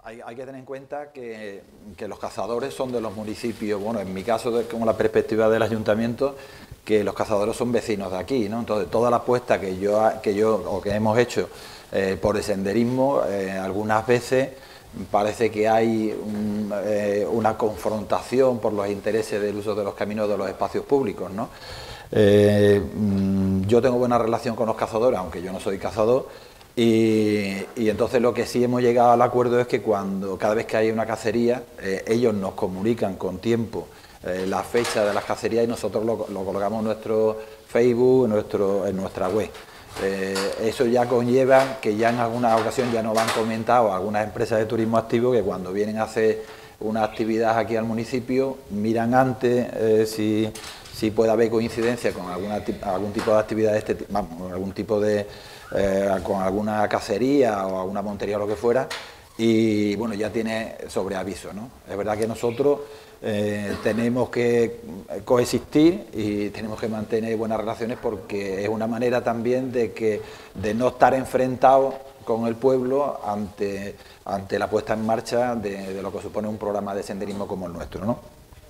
hay que tener en cuenta que los cazadores son de los municipios, bueno, en mi caso, como la perspectiva del ayuntamiento, que los cazadores son vecinos de aquí, ¿no? Entonces, toda la apuesta que hemos hecho por el senderismo, algunas veces parece que hay una confrontación por los intereses del uso de los caminos de los espacios públicos, ¿no? Yo tengo buena relación con los cazadores, aunque yo no soy cazador, y entonces lo que sí hemos llegado al acuerdo es que cada vez que hay una cacería, ellos nos comunican con tiempo la fecha de las cacerías y nosotros lo colocamos en nuestro Facebook, en nuestra web. Eso ya conlleva que ya en alguna ocasión ya nos han comentado algunas empresas de turismo activo que cuando vienen a hacer una actividad aquí al municipio miran antes si puede haber coincidencia con algún tipo de actividad de este tipo, con alguna cacería o alguna montería o lo que fuera, y bueno, ya tiene sobreaviso, ¿no? Es verdad que nosotros tenemos que coexistir y tenemos que mantener buenas relaciones porque es una manera también de no estar enfrentados con el pueblo ante la puesta en marcha de lo que supone un programa de senderismo como el nuestro, ¿no?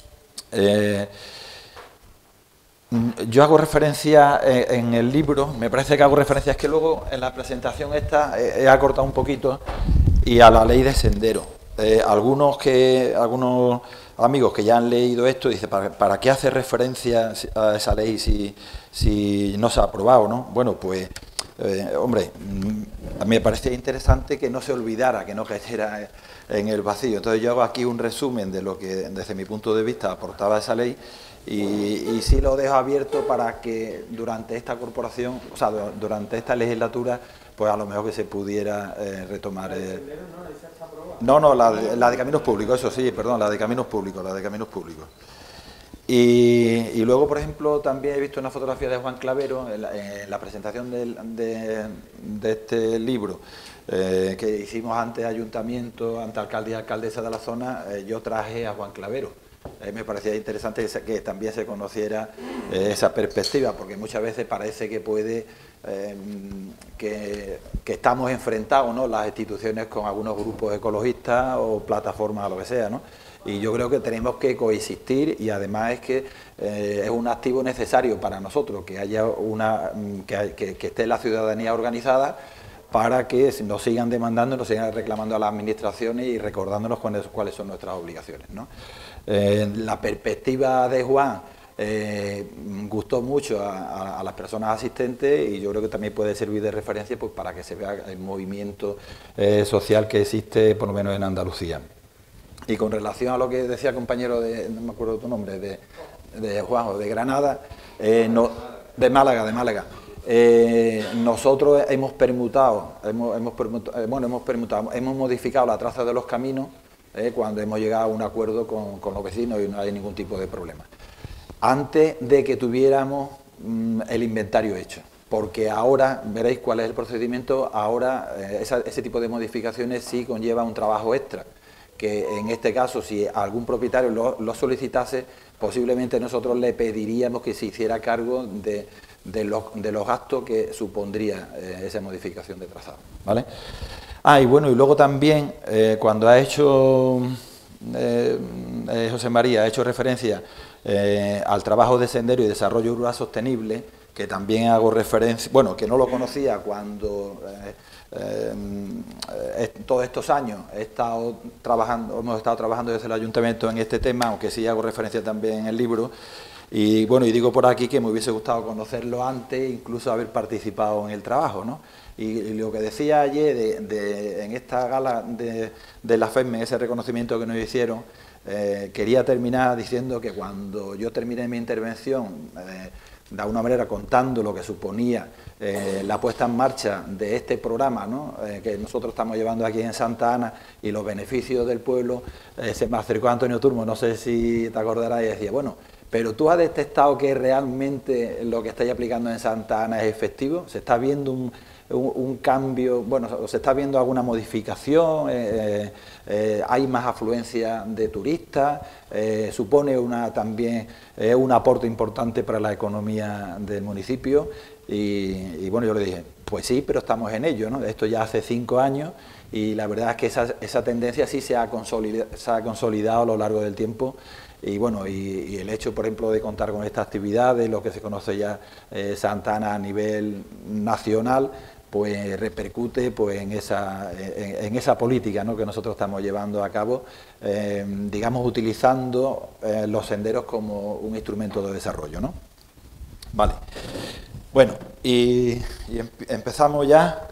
Yo hago referencia en el libro, me parece que hago referencia, es que luego en la presentación esta he acortado un poquito, y a la ley de sendero. Algunos amigos que ya han leído esto dicen, ¿para qué hace referencia a esa ley si no se ha aprobado, ¿no? Bueno, pues, hombre, a mí me parecía interesante que no se olvidara, que no cayera en el vacío. Entonces yo hago aquí un resumen de lo que desde mi punto de vista aportaba esa ley, y sí lo dejo abierto para que durante esta corporación, o sea, durante esta legislatura, pues a lo mejor que se pudiera retomar. No, la de caminos públicos, eso sí, perdón, la de caminos públicos. Y luego, por ejemplo, también he visto una fotografía de Juan Clavero en la presentación de este libro que hicimos ante ayuntamiento, ante alcalde y alcaldesa de la zona. Yo traje a Juan Clavero. Me parecía interesante que también se conociera esa perspectiva, porque muchas veces parece que que estamos enfrentados, ¿no?, las instituciones con algunos grupos ecologistas o plataformas o lo que sea, ¿no? Y yo creo que tenemos que coexistir, y además es que es un activo necesario para nosotros que haya que esté la ciudadanía organizada, para que nos sigan demandando, nos sigan reclamando a las administraciones y recordándonos cuáles son nuestras obligaciones, ¿no? La perspectiva de Juan gustó mucho a las personas asistentes, y yo creo que también puede servir de referencia, pues, para que se vea el movimiento social que existe, por lo menos en Andalucía. Y con relación a lo que decía el compañero no me acuerdo tu nombre, de Juan, o de Granada, de Málaga. Nosotros hemos modificado la traza de los caminos cuando hemos llegado a un acuerdo con los vecinos y no hay ningún tipo de problema, antes de que tuviéramos el inventario hecho, porque ahora veréis cuál es el procedimiento. Ahora ese tipo de modificaciones sí conlleva un trabajo extra, que en este caso, si algún propietario lo solicitase, posiblemente nosotros le pediríamos que se hiciera cargo de los gastos que supondría esa modificación de trazado, ¿vale? Y bueno, y luego también cuando ha hecho José María, ha hecho referencia al trabajo de sendero y desarrollo rural sostenible, que también hago referencia, bueno, que no lo conocía cuando todos estos años hemos estado trabajando desde el ayuntamiento en este tema, aunque sí hago referencia también en el libro. Y bueno, y digo por aquí que me hubiese gustado conocerlo antes, incluso haber participado en el trabajo, ¿no? Y lo que decía ayer en esta gala de la FEME, ese reconocimiento que nos hicieron, quería terminar diciendo que cuando yo terminé mi intervención, de alguna manera contando lo que suponía la puesta en marcha de este programa, ¿no?, que nosotros estamos llevando aquí en Santa Ana, y los beneficios del pueblo, se me acercó Antonio Turmo, no sé si te acordarás, y decía, bueno, pero ¿tú has detectado que realmente lo que estáis aplicando en Santa Ana es efectivo? ¿Se está viendo un cambio, bueno, se está viendo alguna modificación? ¿Hay más afluencia de turistas? ¿Supone también un aporte importante para la economía del municipio? Y bueno, yo le dije, pues sí, pero estamos en ello, ¿no? Esto ya hace 5 años y la verdad es que esa tendencia sí se ha consolidado a lo largo del tiempo. Y bueno, y el hecho, por ejemplo, de contar con esta actividad, de lo que se conoce ya Santa Ana a nivel nacional, pues repercute pues en esa política, ¿no?, que nosotros estamos llevando a cabo, digamos, utilizando los senderos como un instrumento de desarrollo, ¿no? Vale. Bueno, y empezamos ya.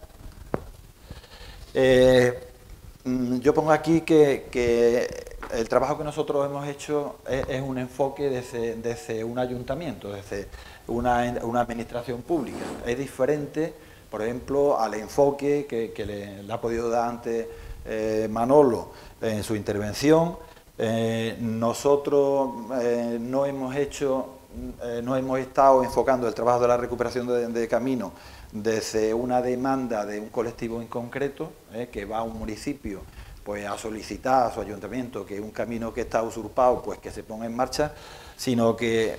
Yo pongo aquí que el trabajo que nosotros hemos hecho es un enfoque desde un ayuntamiento, desde una administración pública. Es diferente, por ejemplo, al enfoque que le ha podido dar antes Manolo en su intervención. Nosotros no hemos estado enfocando el trabajo de la recuperación de caminos desde una demanda de un colectivo en concreto, que va a un municipio pues a solicitar a su ayuntamiento que un camino que está usurpado pues que se ponga en marcha, sino que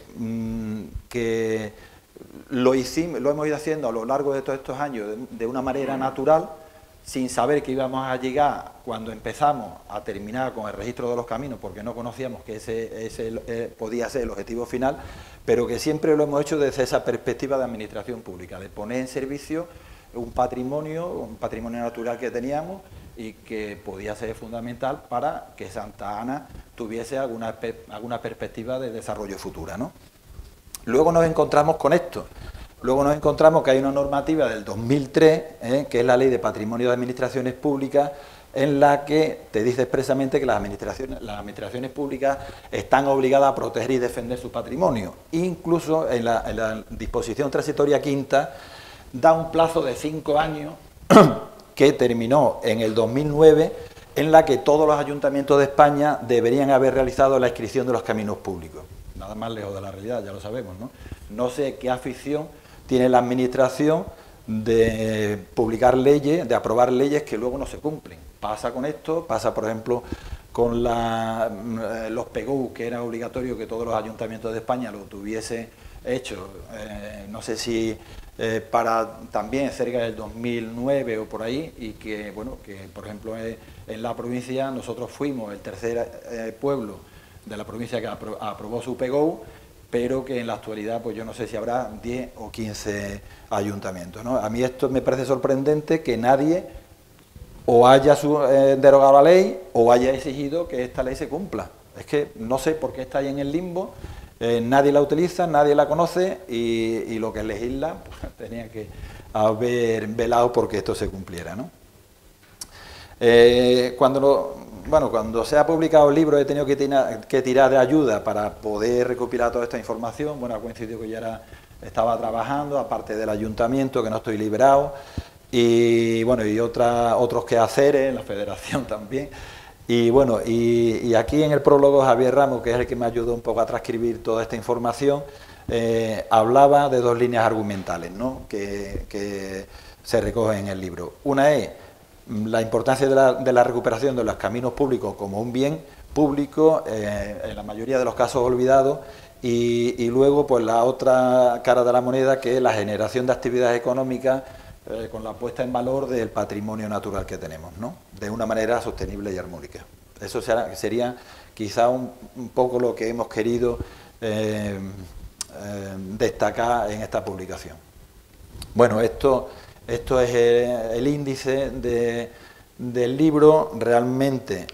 lo hemos ido haciendo a lo largo de todos estos años de una manera natural, sin saber que íbamos a llegar, cuando empezamos, a terminar con el registro de los caminos, porque no conocíamos que ese podía ser el objetivo final, pero que siempre lo hemos hecho desde esa perspectiva de administración pública, de poner en servicio un patrimonio natural que teníamos y que podía ser fundamental para que Santa Ana tuviese alguna perspectiva de desarrollo futura, ¿no? Luego nos encontramos con esto. Luego nos encontramos que hay una normativa del 2003, que es la Ley de Patrimonio de Administraciones Públicas, en la que te dice expresamente que las administraciones públicas están obligadas a proteger y defender su patrimonio. Incluso en la disposición transitoria quinta da un plazo de 5 años que terminó en el 2009, en la que todos los ayuntamientos de España deberían haber realizado la inscripción de los caminos públicos. Nada más lejos de la realidad, ya lo sabemos, ¿no? No sé qué afición tiene la administración de publicar leyes, de aprobar leyes que luego no se cumplen. Pasa con esto, pasa por ejemplo con los PGU, que era obligatorio que todos los ayuntamientos de España lo tuviesen hecho, no sé si para también cerca del 2009 o por ahí, y que bueno, que por ejemplo en la provincia nosotros fuimos el tercer pueblo de la provincia que aprobó su PGU, pero que en la actualidad pues yo no sé si habrá 10 o 15 ayuntamientos, ¿no? A mí esto me parece sorprendente, que nadie o haya derogado la ley o haya exigido que esta ley se cumpla. Es que no sé por qué está ahí en el limbo, nadie la utiliza, nadie la conoce y lo que legisla pues, tenía que haber velado porque esto se cumpliera, ¿no? Cuando se ha publicado el libro he tenido que tirar de ayuda para poder recopilar toda esta información. Bueno, ha coincidido que ya estaba trabajando, aparte del ayuntamiento, que no estoy librado, y bueno, y otros quehaceres, en la federación también. Y bueno, y aquí en el prólogo Javier Ramos, que es el que me ayudó un poco a transcribir toda esta información, hablaba de 2 líneas argumentales, ¿no?, que se recogen en el libro. Una es la importancia de la recuperación de los caminos públicos como un bien público, en la mayoría de los casos olvidado, y luego pues la otra cara de la moneda, que es la generación de actividades económicas con la puesta en valor del patrimonio natural que tenemos, ¿no?, de una manera sostenible y armónica. Eso sería quizá un poco lo que hemos querido destacar en esta publicación. Bueno, esto es el índice del libro. Realmente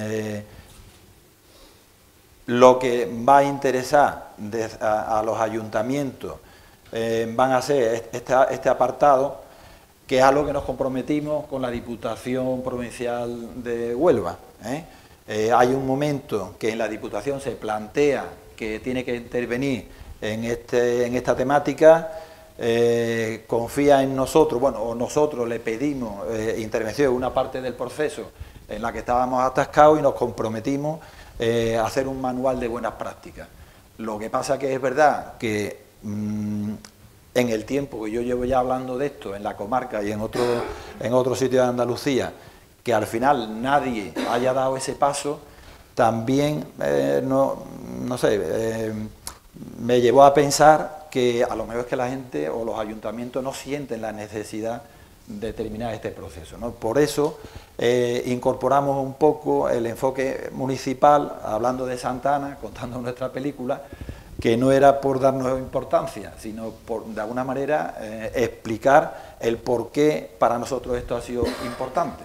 lo que va a interesar a los ayuntamientos van a ser este apartado, que es a lo que nos comprometimos con la Diputación Provincial de Huelva. Hay un momento que en la Diputación se plantea que tiene que intervenir en esta temática. Confía en nosotros, bueno, o nosotros le pedimos intervención en una parte del proceso en la que estábamos atascados y nos comprometimos a hacer un manual de buenas prácticas. Lo que pasa que es verdad que en el tiempo que yo llevo ya hablando de esto, en la comarca y en otro sitio de Andalucía, que al final nadie haya dado ese paso, también, no sé, me llevó a pensar que a lo mejor es que la gente o los ayuntamientos no sienten la necesidad de terminar este proceso, ¿no? Por eso incorporamos un poco el enfoque municipal, hablando de Santa Ana, contando nuestra película, que no era por darnos importancia, sino por, de alguna manera, explicar el por qué para nosotros esto ha sido importante.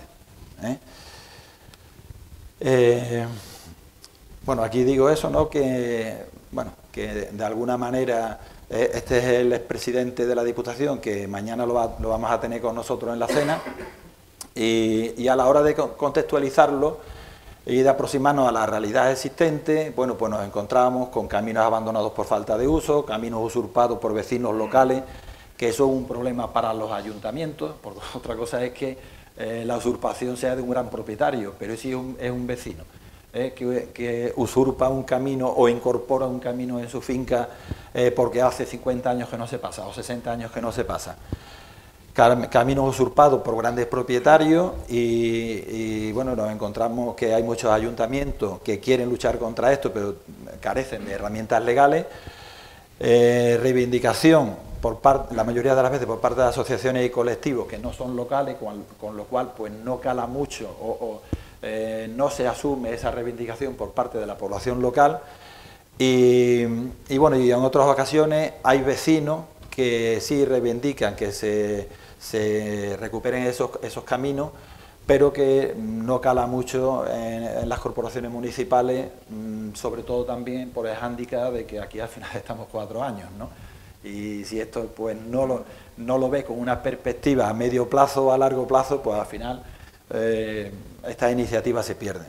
Bueno, aquí digo eso, ¿no? Que de alguna manera este es el expresidente de la Diputación, que mañana lo vamos a tener con nosotros en la cena, y a la hora de contextualizarlo y de aproximarnos a la realidad existente, bueno, pues nos encontramos con caminos abandonados por falta de uso, caminos usurpados por vecinos locales, que eso es un problema para los ayuntamientos, porque otra cosa es que la usurpación sea de un gran propietario, pero sí es un vecino que usurpa un camino o incorpora un camino en su finca porque hace 50 años que no se pasa o 60 años que no se pasa. Caminos usurpados por grandes propietarios y bueno, nos encontramos que hay muchos ayuntamientos que quieren luchar contra esto, pero carecen de herramientas legales. Reivindicación la mayoría de las veces por parte de asociaciones y colectivos que no son locales, con lo cual pues no cala mucho no se asume esa reivindicación por parte de la población local y bueno, y en otras ocasiones hay vecinos que sí reivindican que se recuperen esos caminos, pero que no cala mucho en las corporaciones municipales, sobre todo también por el hándicap de que aquí al final estamos 4 años, ¿no? Y si esto pues no lo ve con una perspectiva a medio plazo o a largo plazo, pues al final estas iniciativas se pierden.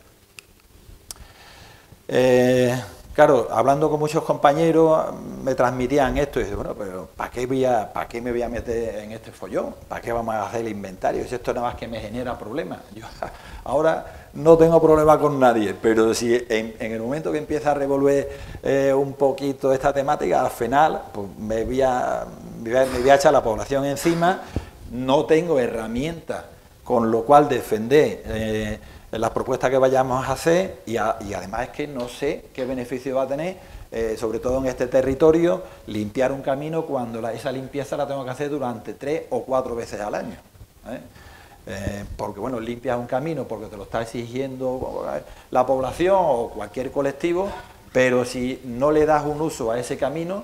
Claro, hablando con muchos compañeros me transmitían esto y dicen, bueno, pero ¿para qué me voy a meter en este follón? ¿Para qué vamos a hacer el inventario? Si esto nada más que me genera problemas. Yo ahora no tengo problema con nadie, pero si en el momento que empieza a revolver un poquito esta temática, al final pues me voy a echar la población encima, no tengo herramientas con lo cual defender las propuestas que vayamos a hacer y además es que no sé qué beneficio va a tener, sobre todo en este territorio, limpiar un camino cuando esa limpieza la tengo que hacer durante 3 o 4 veces al año. Porque bueno, limpias un camino porque te lo está exigiendo la población o cualquier colectivo, pero si no le das un uso a ese camino,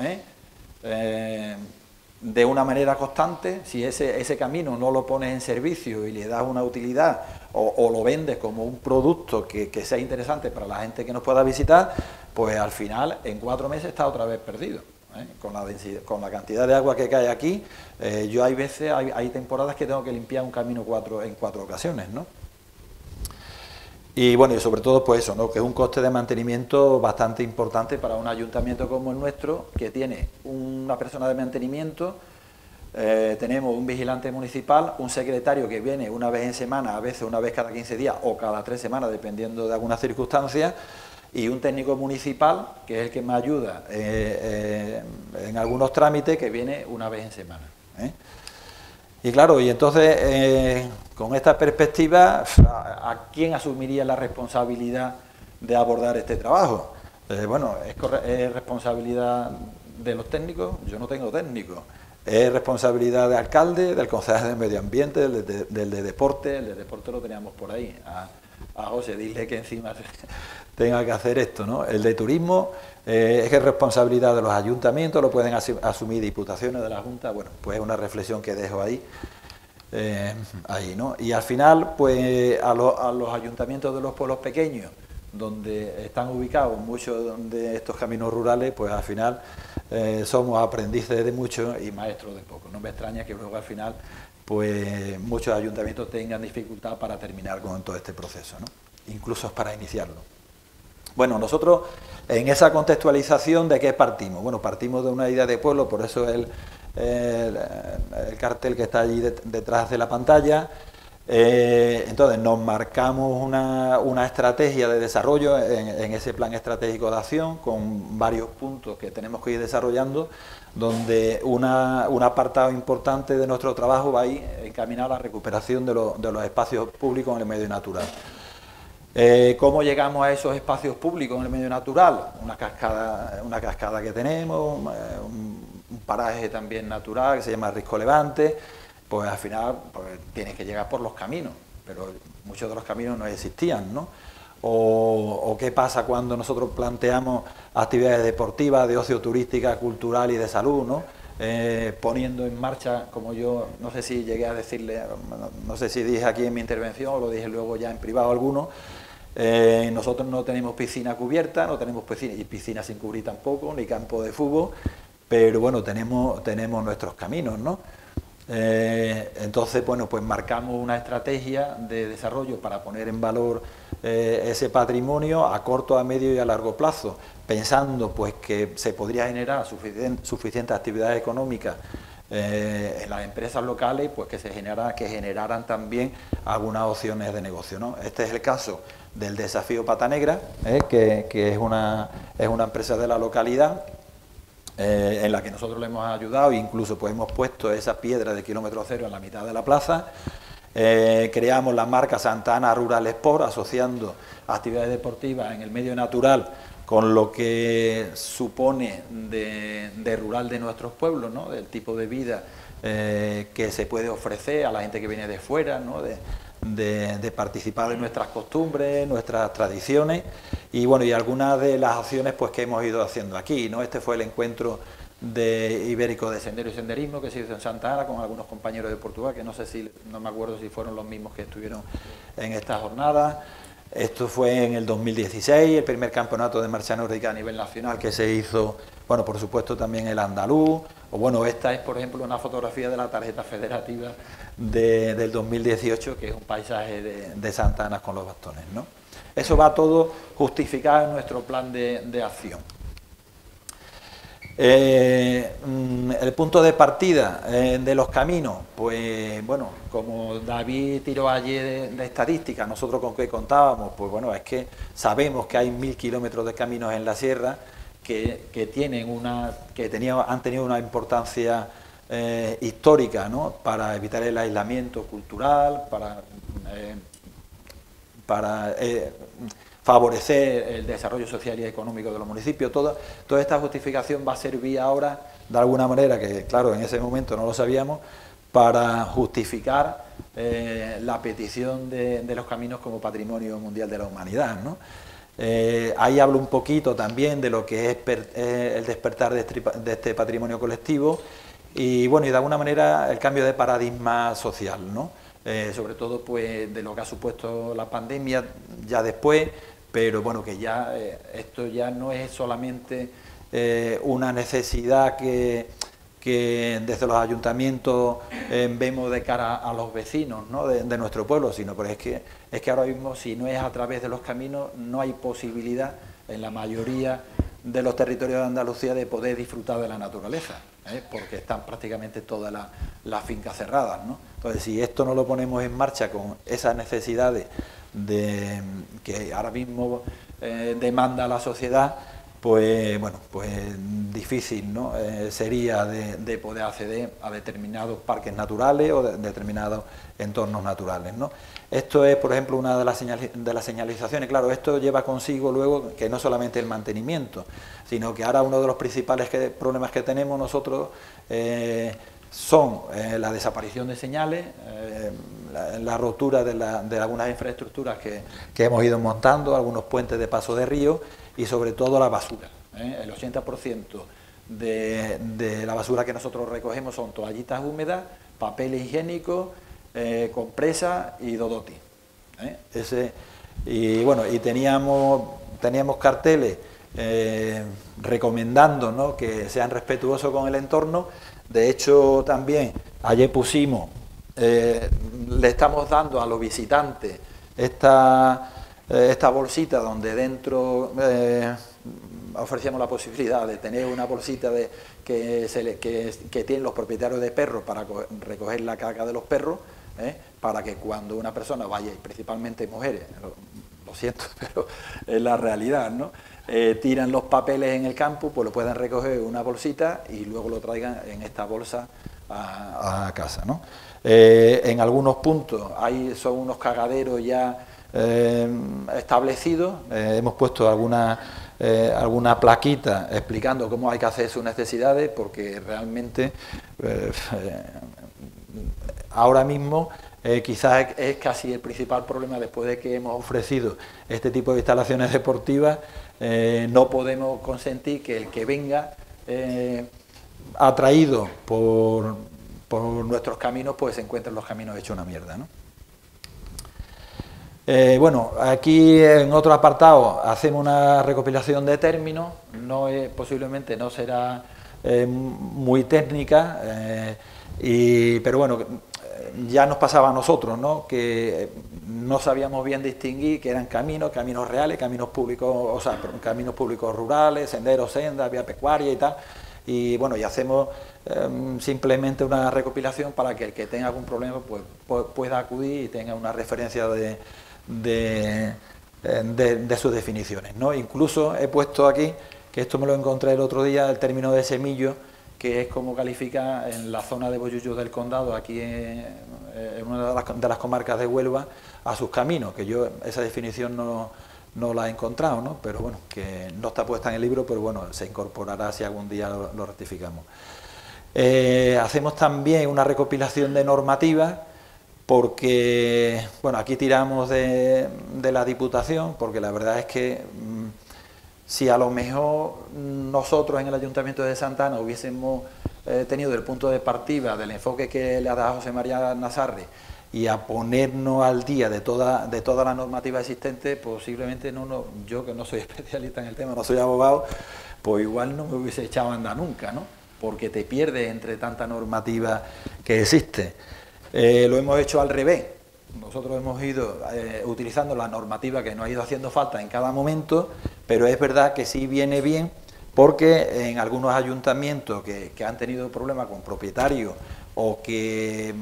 de una manera constante, si ese camino no lo pones en servicio y le das una utilidad o lo vendes como un producto que sea interesante para la gente que nos pueda visitar, pues al final en 4 meses está otra vez perdido. Con la cantidad de agua que cae aquí, yo hay temporadas que tengo que limpiar un camino en 4 ocasiones, ¿no? Y bueno, y sobre todo pues eso, ¿no? Que es un coste de mantenimiento bastante importante para un ayuntamiento como el nuestro, que tiene una persona de mantenimiento, tenemos un vigilante municipal, un secretario que viene una vez en semana, a veces una vez cada 15 días o cada 3 semanas, dependiendo de algunas circunstancias, y un técnico municipal, que es el que me ayuda en algunos trámites, que viene una vez en semana. Y claro, y entonces, con esta perspectiva, ¿a quién asumiría la responsabilidad de abordar este trabajo? Bueno, ¿es responsabilidad de los técnicos? Yo no tengo técnicos. Es responsabilidad del alcalde, del concejal de Medio Ambiente, del de Deporte. El de Deporte lo teníamos por ahí, a José, dile que encima tenga que hacer esto, ¿no? El de Turismo es que es responsabilidad de los ayuntamientos, lo pueden asumir diputaciones de la Junta. Bueno, pues es una reflexión que dejo ahí, ¿no? Y al final, pues a los ayuntamientos de los pueblos pequeños, donde están ubicados muchos de estos caminos rurales, pues al final somos aprendices de mucho y maestros de poco. No me extraña que luego al final pues muchos ayuntamientos tengan dificultad para terminar con todo este proceso, ¿no? Incluso para iniciarlo. Bueno, nosotros en esa contextualización, ¿de qué partimos? Bueno, partimos de una idea de pueblo, por eso el cartel que está allí detrás de la pantalla. Entonces nos marcamos una estrategia de desarrollo en ese plan estratégico de acción con varios puntos que tenemos que ir desarrollando, donde un apartado importante de nuestro trabajo va a ir encaminado a la recuperación de los espacios públicos en el medio natural. ¿Cómo llegamos a esos espacios públicos en el medio natural? Una cascada que tenemos, un paraje también natural que se llama Risco Levante. Pues al final pues, tienes que llegar por los caminos, pero muchos de los caminos no existían, ¿no? O qué pasa cuando nosotros planteamos actividades deportivas, de ocio turística, cultural y de salud, ¿no? Poniendo en marcha, como yo no sé si llegué a decirle, no sé si dije aquí en mi intervención o lo dije luego ya en privado a alguno, nosotros no tenemos piscina cubierta, no tenemos piscina sin cubrir tampoco, ni campo de fútbol, pero bueno, tenemos nuestros caminos, ¿no? Entonces, bueno, pues marcamos una estrategia de desarrollo para poner en valor ese patrimonio a corto, a medio y a largo plazo, pensando pues que se podría generar suficientes actividades económicas en las empresas locales, pues que generaran también algunas opciones de negocio, ¿no? Este es el caso del Desafío Pata Negra, que es una empresa de la localidad, en la que nosotros le hemos ayudado, incluso pues hemos puesto esa piedra de kilómetro cero en la mitad de la plaza. Creamos la marca Santa Ana Rural Sport, asociando actividades deportivas en el medio natural con lo que supone de rural de nuestros pueblos, ¿no? Del tipo de vida que se puede ofrecer a la gente que viene de fuera, ¿no? De participar en nuestras costumbres, nuestras tradiciones y bueno, y algunas de las acciones pues que hemos ido haciendo aquí, ¿no? Este fue el encuentro ibérico de sendero y senderismo que se hizo en Santa Ana con algunos compañeros de Portugal, que no me acuerdo si fueron los mismos que estuvieron en esta jornada. Esto fue en el 2016, el primer campeonato de marcha nórdica a nivel nacional que se hizo, bueno, por supuesto también el andaluz, o bueno, esta es por ejemplo una fotografía de la tarjeta federativa del 2018, que es un paisaje de Santa Ana con los bastones, ¿no? Eso va todo justificado en nuestro plan de acción. El punto de partida de los caminos, pues bueno, como David tiró ayer de estadística, nosotros con qué contábamos, pues bueno, es que sabemos que hay 1000 kilómetros de caminos en la sierra que han tenido una importancia histórica, ¿no? Para evitar el aislamiento cultural, para favorecer el desarrollo social y económico de los municipios. Toda esta justificación va a servir ahora, de alguna manera, que claro, en ese momento no lo sabíamos, para justificar la petición de los caminos como Patrimonio Mundial de la Humanidad, ¿no? Ahí hablo un poquito también de lo que es el despertar de este patrimonio colectivo y bueno, y de alguna manera el cambio de paradigma social, ¿no? Sobre todo pues de lo que ha supuesto la pandemia ya después, pero bueno, que ya esto ya no es solamente una necesidad que desde los ayuntamientos vemos de cara a los vecinos, ¿no? de nuestro pueblo, sino que es que ahora mismo si no es a través de los caminos no hay posibilidad en la mayoría de los territorios de Andalucía de poder disfrutar de la naturaleza, porque están prácticamente todas las fincas cerradas, ¿no? Entonces, si esto no lo ponemos en marcha con esas necesidades que ahora mismo demanda la sociedad, pues bueno, pues difícil, ¿no? Sería de poder acceder a determinados parques naturales o de determinados entornos naturales, ¿no? Esto es, por ejemplo, una de las señalizaciones. Claro, esto lleva consigo luego que no solamente el mantenimiento, sino que ahora uno de los principales problemas que tenemos nosotros son la desaparición de señales, la rotura de algunas infraestructuras que hemos ido montando, algunos puentes de paso de río y sobre todo la basura. El 80% de la basura que nosotros recogemos son toallitas húmedas, papel higiénico, compresas y dodoti. Y bueno, y teníamos carteles recomendando, ¿no?, que sean respetuosos con el entorno. De hecho, también ayer pusimos, le estamos dando a los visitantes esta bolsita donde dentro ofrecíamos la posibilidad de tener una bolsita que tienen los propietarios de perros para recoger la caca de los perros, para que cuando una persona vaya, y principalmente mujeres, lo siento, pero es la realidad, ¿no? Tiran los papeles en el campo, pues lo puedan recoger en una bolsita y luego lo traigan en esta bolsa a casa, ¿no? En algunos puntos son unos cagaderos ya establecidos, hemos puesto alguna plaquita explicando cómo hay que hacer sus necesidades, porque realmente ahora mismo quizás es casi el principal problema. Después de que hemos ofrecido este tipo de instalaciones deportivas, no podemos consentir que el que venga atraído por nuestros caminos, pues se encuentre los caminos hechos una mierda, ¿no? Bueno, aquí en otro apartado hacemos una recopilación de términos, posiblemente no será muy técnica, pero bueno, ya nos pasaba a nosotros, ¿no? Que no sabíamos bien distinguir que eran caminos reales, caminos públicos, o sea, caminos públicos rurales, senderos, sendas, vía pecuaria y tal. Y bueno, y hacemos simplemente una recopilación para que el que tenga algún problema pues pueda acudir y tenga una referencia de sus definiciones, ¿no? Incluso he puesto aquí, que esto me lo encontré el otro día, el término de semillo, que es como califica en la zona de Bollullo del Condado, aquí en una de las comarcas de Huelva, a sus caminos, que yo esa definición no la he encontrado, ¿no? Pero bueno, que no está puesta en el libro, pero bueno, se incorporará si algún día lo rectificamos. Hacemos también una recopilación de normativas, porque, bueno, aquí tiramos de la Diputación, porque la verdad es que si a lo mejor nosotros en el Ayuntamiento de Santa Ana hubiésemos tenido el punto de partida del enfoque que le ha dado José María Nazarri y a ponernos al día de toda la normativa existente, posiblemente yo que no soy especialista en el tema, no soy abogado, pues igual no me hubiese echado a andar nunca, ¿no? Porque te pierdes entre tanta normativa que existe. Lo hemos hecho al revés. Nosotros hemos ido utilizando la normativa que nos ha ido haciendo falta en cada momento, pero es verdad que sí viene bien, porque en algunos ayuntamientos que han tenido problemas con propietarios o que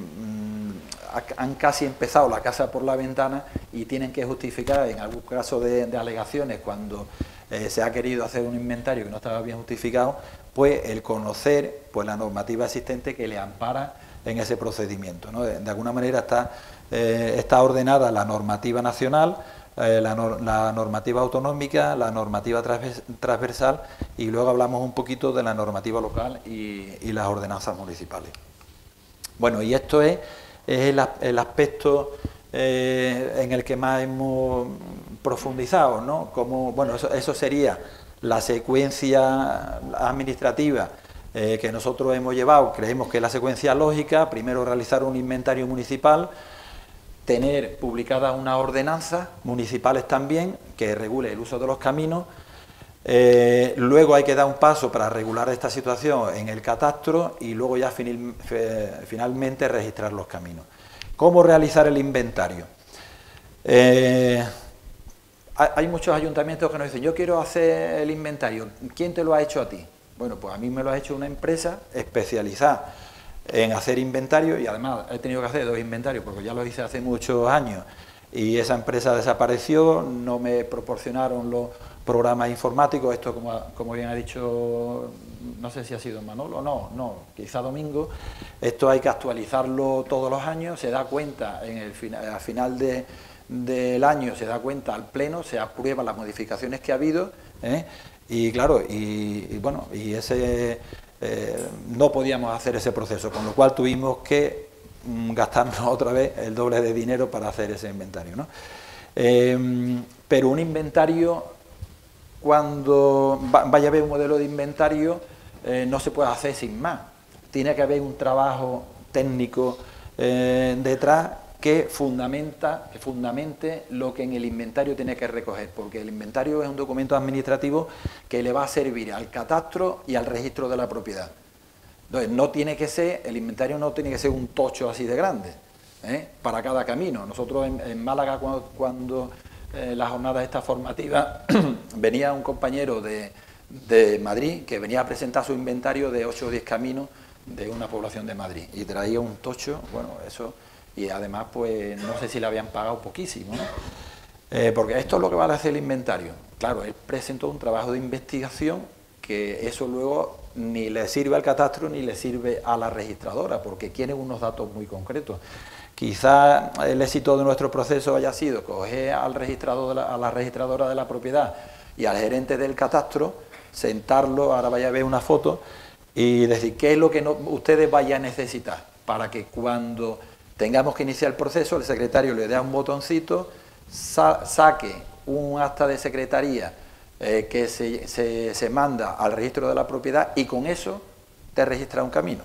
han casi empezado la casa por la ventana y tienen que justificar, en algún caso de alegaciones, cuando se ha querido hacer un inventario que no estaba bien justificado, pues el conocer pues la normativa existente que le ampara en ese procedimiento, ¿no? De alguna manera está ordenada la normativa nacional, la normativa autonómica, la normativa transversal, y luego hablamos un poquito de la normativa local y las ordenanzas municipales. Bueno, y esto es el aspecto en el que más hemos profundizado, ¿no? Como, bueno, eso sería la secuencia administrativa que nosotros hemos llevado. Creemos que es la secuencia lógica: primero realizar un inventario municipal, tener publicadas unas ordenanzas municipales también que regule el uso de los caminos, luego hay que dar un paso para regular esta situación en el catastro y luego ya finalmente registrar los caminos. ¿Cómo realizar el inventario? Hay muchos ayuntamientos que nos dicen: yo quiero hacer el inventario, ¿quién te lo ha hecho a ti? Bueno, pues a mí me lo ha hecho una empresa especializada en hacer inventario, y además he tenido que hacer 2 inventarios porque ya lo hice hace muchos años y esa empresa desapareció, no me proporcionaron los programas informáticos. Esto, como bien ha dicho, no sé si ha sido Manolo, no, quizá Domingo. Esto hay que actualizarlo todos los años, se da cuenta al final del año, se da cuenta al pleno, se aprueban las modificaciones que ha habido, y claro, y bueno, y no podíamos hacer ese proceso, con lo cual tuvimos que gastarnos otra vez el doble de dinero para hacer ese inventario, ¿no? Pero un inventario, cuando vaya a haber un modelo de inventario, no se puede hacer sin más. Tiene que haber un trabajo técnico detrás que fundamente lo que en el inventario tiene que recoger, porque el inventario es un documento administrativo que le va a servir al catastro y al registro de la propiedad. Entonces, el inventario no tiene que ser un tocho así de grande, para cada camino. Nosotros en Málaga, cuando las jornadas estas formativas, venía un compañero de Madrid que venía a presentar su inventario de 8 o 10 caminos de una población de Madrid y traía un tocho, bueno, eso y además pues no sé si le habían pagado poquísimo, ¿no? Porque esto es lo que va a hacer el inventario. Claro, él presentó un trabajo de investigación que eso luego ni le sirve al catastro ni le sirve a la registradora, porque quieren unos datos muy concretos. Quizá el éxito de nuestro proceso haya sido coger al registrador a la registradora de la propiedad y al gerente del catastro, sentarlo, ahora vaya a ver una foto, y decir qué es lo que ustedes vayan a necesitar, para que cuando tengamos que iniciar el proceso, el secretario le dé un botoncito, saque un acta de secretaría que se manda al registro de la propiedad y con eso te registra un camino.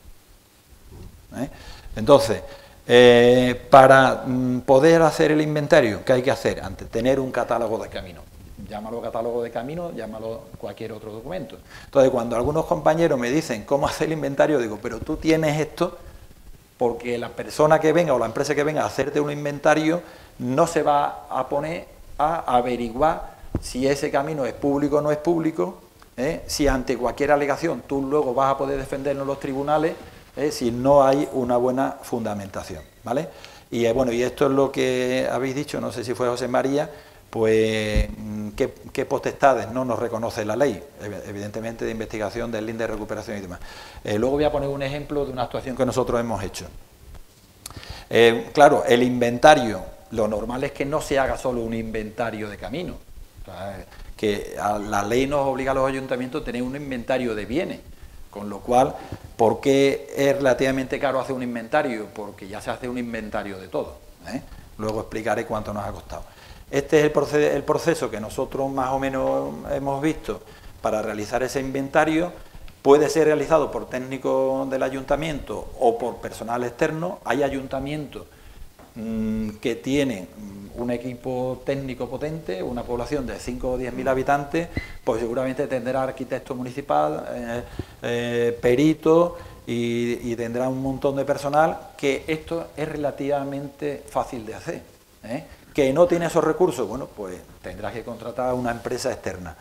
Entonces, para poder hacer el inventario, ¿qué hay que hacer? Antes, tener un catálogo de caminos. Llámalo catálogo de caminos, llámalo cualquier otro documento. Entonces, cuando algunos compañeros me dicen cómo hacer el inventario, digo, pero tú tienes esto, porque la persona que venga o la empresa que venga a hacerte un inventario no se va a poner a averiguar si ese camino es público o no es público, si ante cualquier alegación tú luego vas a poder defenderlo en los tribunales, si no hay una buena fundamentación, ¿vale? Y bueno, y esto es lo que habéis dicho, no sé si fue José María, pues qué potestades no nos reconoce la ley, evidentemente de investigación, del link de recuperación y demás. Luego voy a poner un ejemplo de una actuación que nosotros hemos hecho. Claro, el inventario, lo normal es que no se haga solo un inventario de caminos, o sea, que la ley nos obliga a los ayuntamientos a tener un inventario de bienes, con lo cual, ¿por qué es relativamente caro hacer un inventario? Porque ya se hace un inventario de todo, Luego explicaré cuánto nos ha costado. Este es el proceso que nosotros más o menos hemos visto para realizar ese inventario. Puede ser realizado por técnicos del ayuntamiento o por personal externo. Hay ayuntamientos que tienen un equipo técnico potente, una población de 5 o 10.000 habitantes, pues seguramente tendrá arquitecto municipal, perito y tendrá un montón de personal, que esto es relativamente fácil de hacer, que no tiene esos recursos, bueno, pues tendrás que contratar a una empresa externa.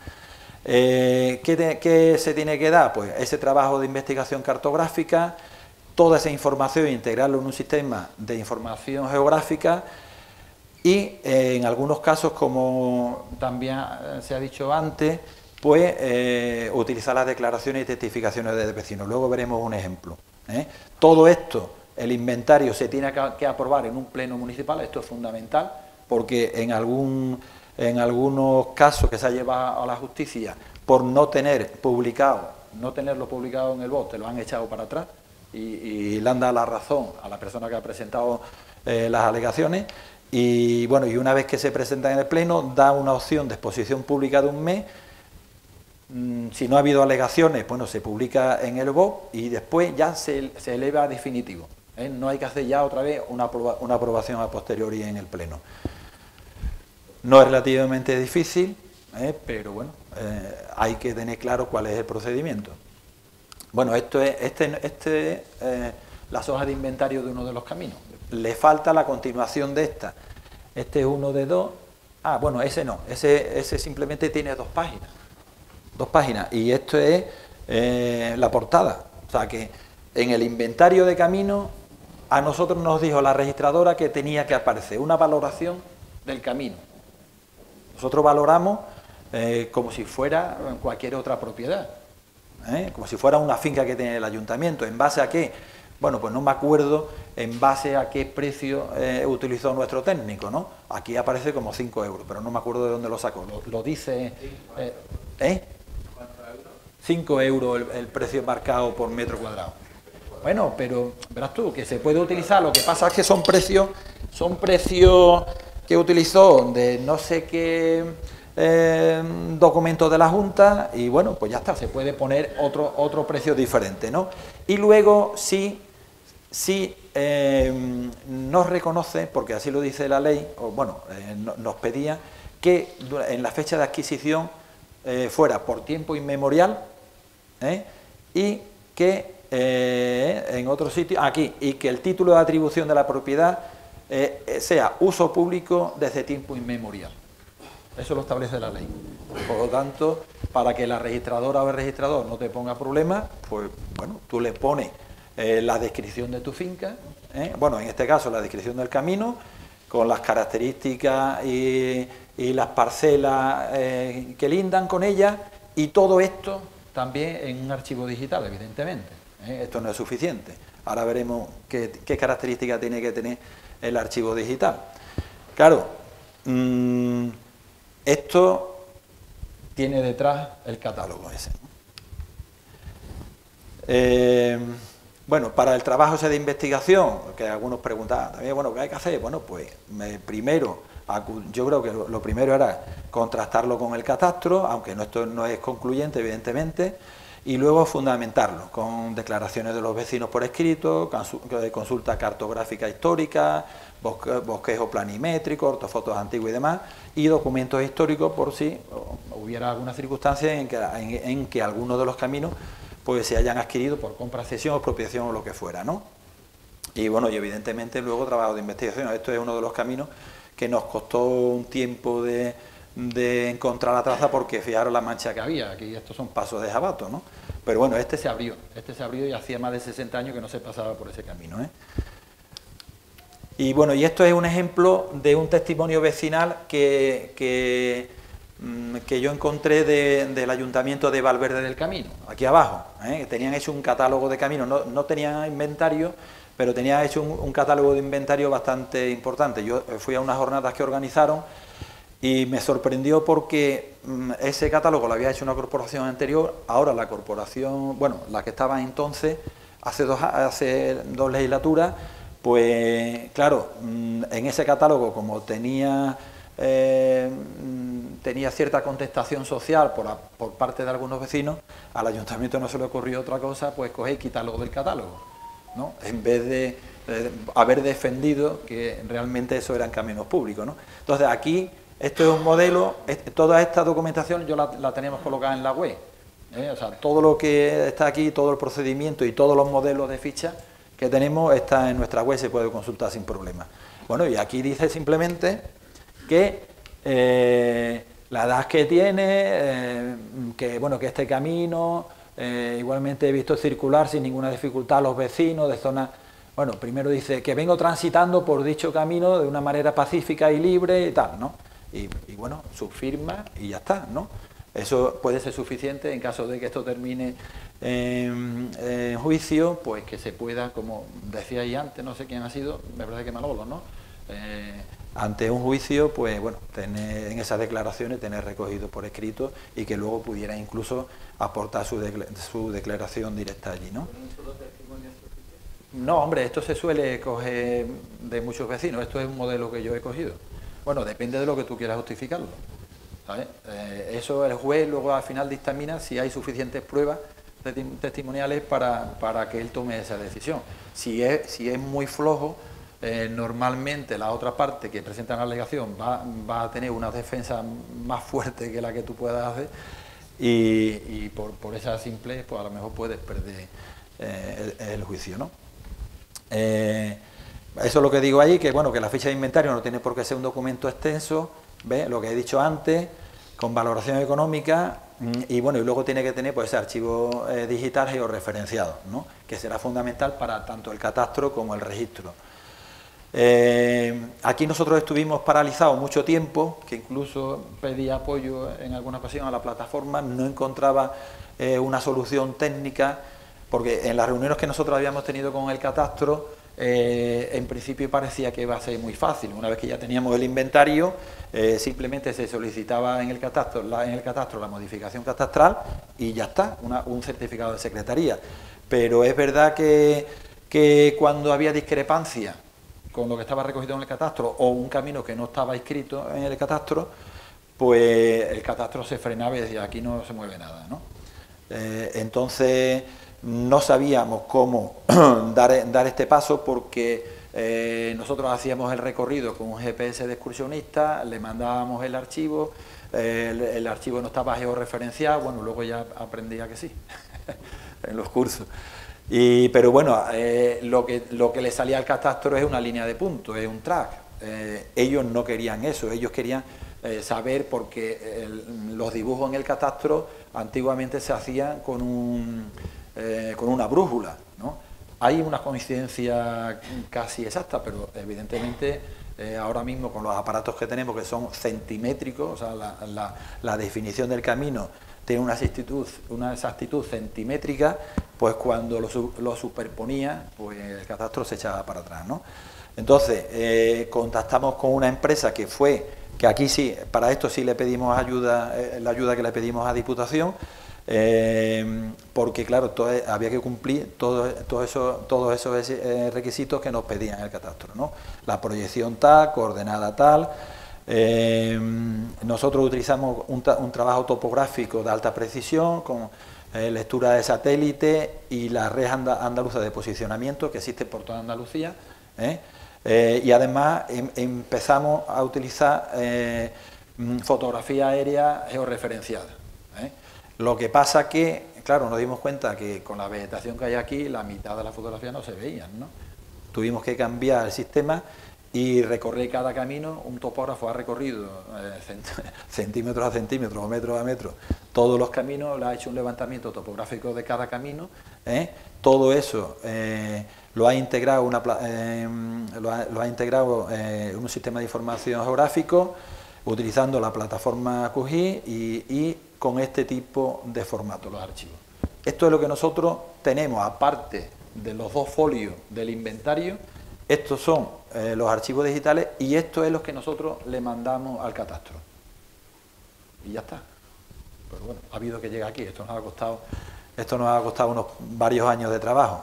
¿Qué se tiene que dar? Pues ese trabajo de investigación cartográfica, toda esa información, integrarlo en un sistema de información geográfica y en algunos casos, como también se ha dicho antes, pues utilizar las declaraciones y testificaciones de vecinos. Luego veremos un ejemplo. Todo esto, el inventario se tiene que aprobar en un pleno municipal, esto es fundamental, porque en algunos casos que se ha llevado a la justicia por no tenerlo publicado en el BOT, te lo han echado para atrás y le han dado la razón a la persona que ha presentado las alegaciones. Y bueno, y una vez que se presenta en el pleno, da una opción de exposición pública de un mes. Si no ha habido alegaciones, bueno, se publica en el BOT y después ya se eleva a definitivo. No hay que hacer ya otra vez una aprobación a posteriori en el pleno. No es relativamente difícil, pero bueno, hay que tener claro cuál es el procedimiento. Bueno, esto es las hojas de inventario de uno de los caminos. Le falta la continuación de esta. Este es uno de dos. Ah, bueno, ese no. Ese simplemente tiene dos páginas. Dos páginas. Y esto es la portada. O sea que en el inventario de caminos a nosotros nos dijo la registradora que tenía que aparecer una valoración del camino. Nosotros valoramos como si fuera cualquier otra propiedad, como si fuera una finca que tiene el ayuntamiento. ¿En base a qué? Bueno, pues no me acuerdo en base a qué precio utilizó nuestro técnico, ¿no? Aquí aparece como 5 euros, pero no me acuerdo de dónde lo sacó. Lo dice... ¿Cuántos euros? 5 euros el precio marcado por metro cuadrado. Bueno, pero verás tú, que se puede utilizar, lo que pasa es que son precios que utilizó de no sé qué documento de la Junta y bueno, pues ya está, se puede poner otro precio diferente, ¿no? Y luego sí nos reconoce, porque así lo dice la ley, o bueno, nos pedía que en la fecha de adquisición fuera por tiempo inmemorial y que en otro sitio, aquí, y que el título de atribución de la propiedad sea uso público desde tiempo inmemorial. Eso lo establece la ley. Por lo tanto, para que la registradora o el registrador no te ponga problemas, pues bueno, tú le pones la descripción de tu finca, bueno, en este caso la descripción del camino, con las características y las parcelas que lindan con ella, y todo esto también en un archivo digital, evidentemente. Esto no es suficiente. Ahora veremos qué características tiene que tener el archivo digital. Claro, esto tiene detrás el catálogo ese. Bueno, para el trabajo ese de investigación, que algunos preguntaban también, bueno, ¿qué hay que hacer? Bueno, pues primero, yo creo que lo primero era contrastarlo con el catastro, aunque esto no es concluyente, evidentemente, y luego fundamentarlo con declaraciones de los vecinos por escrito, consulta cartográfica histórica, bosquejo planimétrico, ortofotos antiguas y demás, y documentos históricos por si hubiera alguna circunstancia en que alguno de los caminos pues se hayan adquirido por compra, cesión, expropiación o lo que fuera, ¿no? Y bueno, y evidentemente luego trabajo de investigación. Esto es uno de los caminos que nos costó un tiempo de encontrar la traza, porque fijaros la mancha que había, aquí estos son pasos de jabato, ¿no? Pero bueno, este se abrió y hacía más de 60 años que no se pasaba por ese camino, ¿eh? Y bueno, y esto es un ejemplo de un testimonio vecinal que yo encontré del Ayuntamiento de Valverde del Camino, aquí abajo, que tenían hecho un catálogo de caminos, no tenían inventario, pero tenían hecho un catálogo de inventario bastante importante. Yo fui a unas jornadas que organizaron y me sorprendió porque ese catálogo lo había hecho una corporación anterior. Ahora la corporación, bueno, la que estaba entonces, hace dos legislaturas, pues claro, en ese catálogo, como tenía cierta contestación social por parte de algunos vecinos, al ayuntamiento no se le ocurrió otra cosa, pues coger y quitarlo del catálogo, ¿no? En vez de haber defendido que realmente eso eran caminos públicos, ¿no? Entonces aquí, esto es un modelo, toda esta documentación yo la tenemos colocada en la web, o sea, todo lo que está aquí, todo el procedimiento y todos los modelos de ficha que tenemos está en nuestra web, se puede consultar sin problema. Bueno, y aquí dice simplemente que la edad que tiene, que bueno, que este camino, igualmente he visto circular sin ninguna dificultad a los vecinos de zonas. Bueno, primero dice que vengo transitando por dicho camino de una manera pacífica y libre y tal, ¿no? Y bueno, su firma y ya está, ¿no? Eso puede ser suficiente en caso de que esto termine en juicio, pues que se pueda, como decía ahí antes, no sé quién ha sido, me parece que Manolo, ¿no? Ante un juicio, pues bueno, tener en esas declaraciones, tener recogido por escrito y que luego pudiera incluso aportar su declaración directa allí, ¿no? No, hombre, esto se suele coger de muchos vecinos, esto es un modelo que yo he cogido. Bueno, depende de lo que tú quieras justificarlo, ¿sabes? Eso el juez luego al final dictamina si hay suficientes pruebas testimoniales para que él tome esa decisión. Si es muy flojo, normalmente la otra parte que presenta la alegación va a tener una defensa más fuerte que la que tú puedas hacer y por esa simple, pues a lo mejor puedes perder el juicio, ¿no? Eso es lo que digo ahí, que bueno, que la ficha de inventario no tiene por qué ser un documento extenso, ¿ves? Lo que he dicho antes, con valoración económica, y bueno, y luego tiene que tener pues ese archivo digital georreferenciado, ¿no? Que será fundamental para tanto el catastro como el registro. Aquí nosotros estuvimos paralizados mucho tiempo, que incluso pedí apoyo en alguna ocasión a la plataforma, no encontraba una solución técnica, porque en las reuniones que nosotros habíamos tenido con el catastro, en principio parecía que iba a ser muy fácil. Una vez que ya teníamos el inventario, simplemente se solicitaba en el catastro la modificación catastral y ya está, un certificado de secretaría. Pero es verdad que cuando había discrepancia con lo que estaba recogido en el catastro o un camino que no estaba inscrito en el catastro, pues el catastro se frenaba y decía, aquí no se mueve nada, ¿no? Entonces no sabíamos cómo dar este paso, porque nosotros hacíamos el recorrido con un GPS de excursionista, le mandábamos el archivo, el archivo no estaba georreferenciado, bueno, luego ya aprendía que sí, en los cursos. Pero bueno, lo que le salía al catastro es una línea de puntos, es un track. Ellos no querían eso, ellos querían saber, porque los dibujos en el catastro antiguamente se hacían con una brújula, ¿no? Hay una coincidencia casi exacta, pero evidentemente ahora mismo con los aparatos que tenemos, que son centimétricos, o sea, la definición del camino tiene una exactitud centimétrica, pues cuando lo superponía, pues el catastro se echaba para atrás, ¿no? Entonces, contactamos con una empresa que aquí sí, para esto sí le pedimos ayuda, la ayuda que le pedimos a Diputación, porque claro, había que cumplir todos esos requisitos que nos pedían el catastro, ¿no? La proyección tal, coordenada tal. Nosotros utilizamos un trabajo topográfico de alta precisión con lectura de satélite y la red andaluza de posicionamiento que existe por toda Andalucía, y además empezamos a utilizar fotografía aérea georreferenciada. Lo que pasa que, claro, nos dimos cuenta que con la vegetación que hay aquí, la mitad de las fotografías no se veían, ¿no? Tuvimos que cambiar el sistema y recorrer cada camino. Un topógrafo ha recorrido centímetros a centímetros o metros a metros todos los caminos, le ha hecho un levantamiento topográfico de cada camino, todo eso lo ha integrado en un sistema de información geográfico utilizando la plataforma QGIS y con este tipo de formato, los archivos. Esto es lo que nosotros tenemos, aparte de los 2 folios del inventario. Estos son los archivos digitales y esto es lo que nosotros le mandamos al catastro. Y ya está. Pero bueno, ha habido que llegar aquí, esto nos ha costado varios años de trabajo.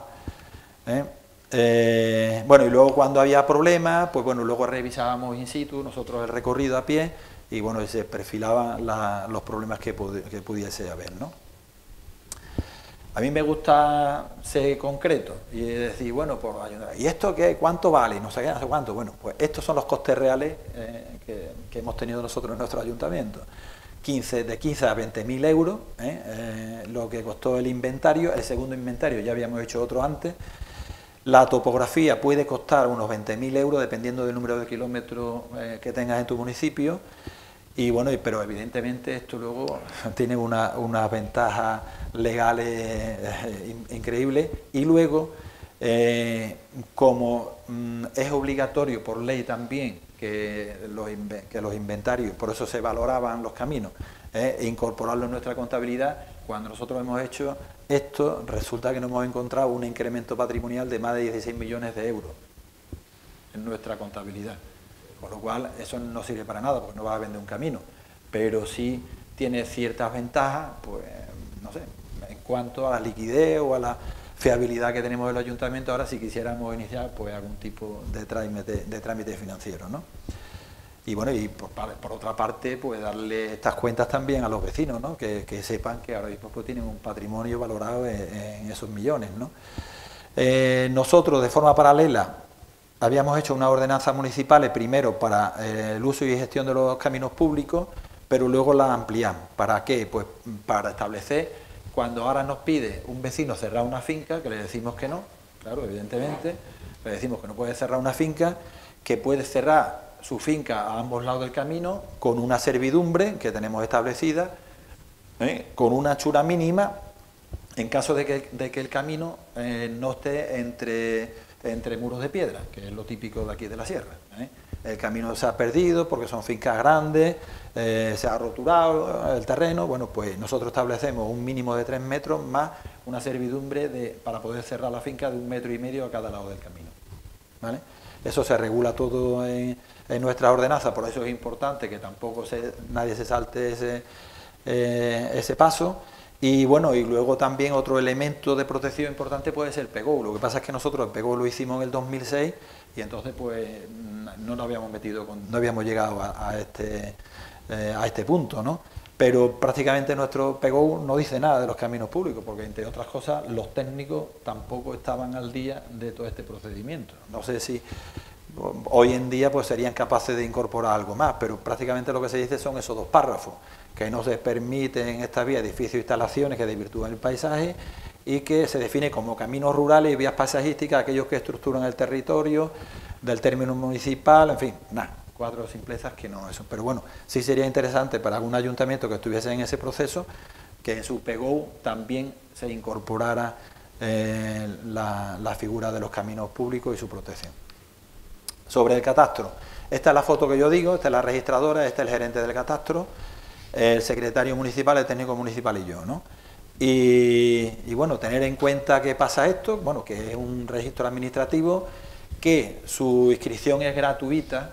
Bueno, y luego cuando había problemas, pues bueno, luego revisábamos in situ, nosotros el recorrido a pie, y bueno, se perfilaban los problemas que pudiese haber, ¿no? A mí me gusta ser concreto y decir, bueno, pues ¿y esto qué? ¿Cuánto vale? No sé qué, no sé cuánto. Bueno, pues estos son los costes reales que hemos tenido nosotros en nuestro ayuntamiento. De 15 a 20.000 euros, lo que costó el inventario. El segundo inventario ya habíamos hecho otro antes. La topografía puede costar unos 20.000 euros dependiendo del número de kilómetros que tengas en tu municipio. Y bueno, pero evidentemente esto luego tiene unas ventajas legales increíbles. Y luego, como es obligatorio por ley también que los inventarios, por eso se valoraban los caminos, incorporarlo en nuestra contabilidad, cuando nosotros hemos hecho esto, resulta que nos hemos encontrado un incremento patrimonial de más de 16 millones de euros en nuestra contabilidad. Con lo cual, eso no sirve para nada, porque no vas a vender un camino, pero sí tiene ciertas ventajas, pues, no sé, en cuanto a la liquidez o a la fiabilidad que tenemos del ayuntamiento, ahora si quisiéramos iniciar, pues, algún tipo de trámite financiero, ¿no? Y bueno, y por otra parte, pues, darle estas cuentas también a los vecinos, ¿no? Que sepan que ahora mismo pues, tienen un patrimonio valorado en esos millones, ¿no? Nosotros, de forma paralela, habíamos hecho unas ordenanzas municipales primero para el uso y gestión de los caminos públicos, pero luego las ampliamos. ¿Para qué? Pues para establecer, cuando ahora nos pide un vecino cerrar una finca, que le decimos que no, claro, evidentemente, le decimos que no puede cerrar una finca, que puede cerrar su finca a ambos lados del camino con una servidumbre que tenemos establecida, con una anchura mínima, en caso de que el camino no esté entre muros de piedra, que es lo típico de aquí de la sierra. El camino se ha perdido porque son fincas grandes, se ha roturado el terreno. Bueno, pues nosotros establecemos un mínimo de 3 metros más una servidumbre para poder cerrar la finca de 1,5 metros a cada lado del camino, ¿vale? Eso se regula todo en nuestra ordenanza, por eso es importante que tampoco nadie se salte ese paso. Y bueno, y luego también otro elemento de protección importante puede ser el PEGO. Lo que pasa es que nosotros el PEGO lo hicimos en el 2006 y entonces pues no nos habíamos no habíamos llegado a este punto, ¿no? Pero prácticamente nuestro PEGO no dice nada de los caminos públicos, porque entre otras cosas los técnicos tampoco estaban al día de todo este procedimiento. No sé si hoy en día pues serían capaces de incorporar algo más, pero prácticamente lo que se dice son esos 2 párrafos, que no se permiten en esta vía edificios e instalaciones que desvirtúan el paisaje y que se define como caminos rurales y vías paisajísticas aquellos que estructuran el territorio del término municipal, en fin, nada, 4 simplezas que no eso. Pero bueno, sí sería interesante para algún ayuntamiento que estuviese en ese proceso que en su PEGO también se incorporara la figura de los caminos públicos y su protección. Sobre el catastro, esta es la foto que yo digo, esta es la registradora, este es el gerente del catastro, el secretario municipal, el técnico municipal y yo, ¿no? Y bueno, tener en cuenta que pasa esto, bueno, que es un registro administrativo, que su inscripción es gratuita,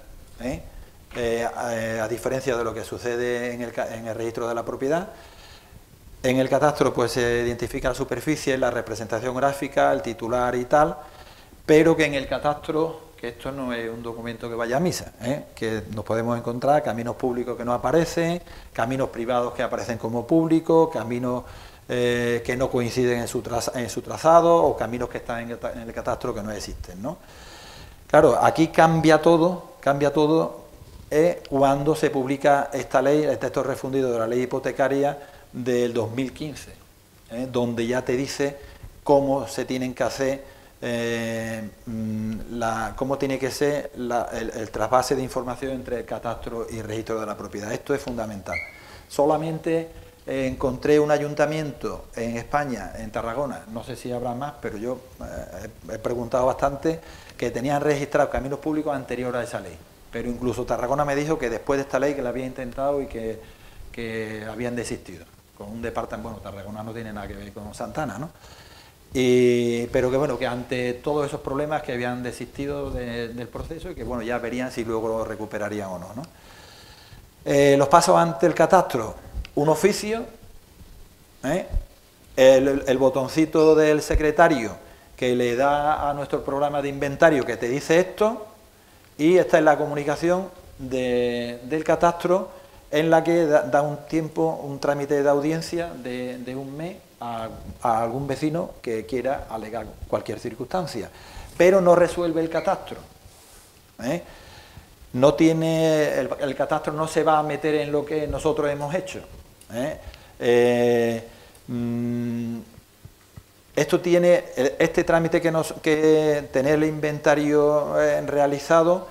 a diferencia de lo que sucede en el registro de la propiedad. En el catastro pues se identifica la superficie, la representación gráfica, el titular y tal, pero que en el catastro, que esto no es un documento que vaya a misa, que nos podemos encontrar caminos públicos que no aparecen, caminos privados que aparecen como públicos, caminos que no coinciden en su trazado, o caminos que están en el catastro que no existen, ¿no? Claro, aquí cambia todo cuando se publica esta ley, el texto refundido de la ley hipotecaria del 2015, donde ya te dice cómo se tienen que hacer, cómo tiene que ser el trasvase de información entre el catastro y el registro de la propiedad. Esto es fundamental. Solamente encontré un ayuntamiento en España, en Tarragona, no sé si habrá más, pero yo he preguntado bastante, que tenían registrados caminos públicos anterior a esa ley. Pero incluso Tarragona me dijo que después de esta ley que la había intentado y que habían desistido. Con un departamento, bueno, Tarragona no tiene nada que ver con Santana, ¿no? Pero que bueno, que ante todos esos problemas que habían desistido del proceso y que bueno, ya verían si luego lo recuperarían o no, ¿no? Los pasos ante el catastro, un oficio, el botoncito del secretario que le da a nuestro programa de inventario que te dice esto, y esta es la comunicación del catastro, en la que da un trámite de audiencia de un mes a algún vecino que quiera alegar cualquier circunstancia, pero no resuelve el catastro. No tiene, el catastro no se va a meter en lo que nosotros hemos hecho. Esto tiene, este trámite que tener el inventario realizado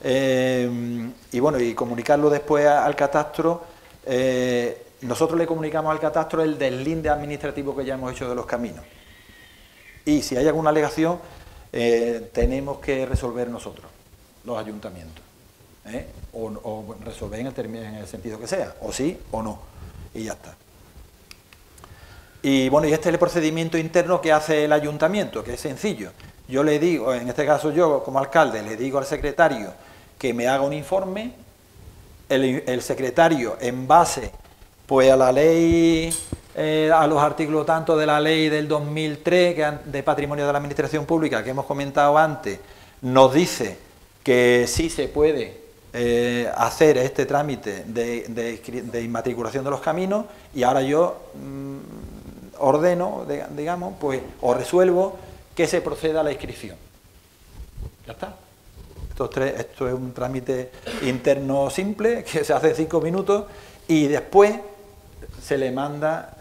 y bueno, y comunicarlo después al catastro, nosotros le comunicamos al catastro el deslinde administrativo que ya hemos hecho de los caminos. Y si hay alguna alegación, tenemos que resolver nosotros, los ayuntamientos, o resolver en el sentido que sea, o sí o no, y ya está. Y bueno, y este es el procedimiento interno que hace el ayuntamiento, que es sencillo. Yo le digo, en este caso yo como alcalde, le digo al secretario que me haga un informe, el secretario en base pues a la ley, a los artículos tanto de la ley del 2003 de Patrimonio de la Administración Pública que hemos comentado antes, nos dice que sí se puede hacer este trámite de inmatriculación de los caminos, y ahora yo ordeno, digamos, pues, o resuelvo que se proceda a la inscripción. Ya está. Esto es un trámite interno simple que se hace en 5 minutos y después se le manda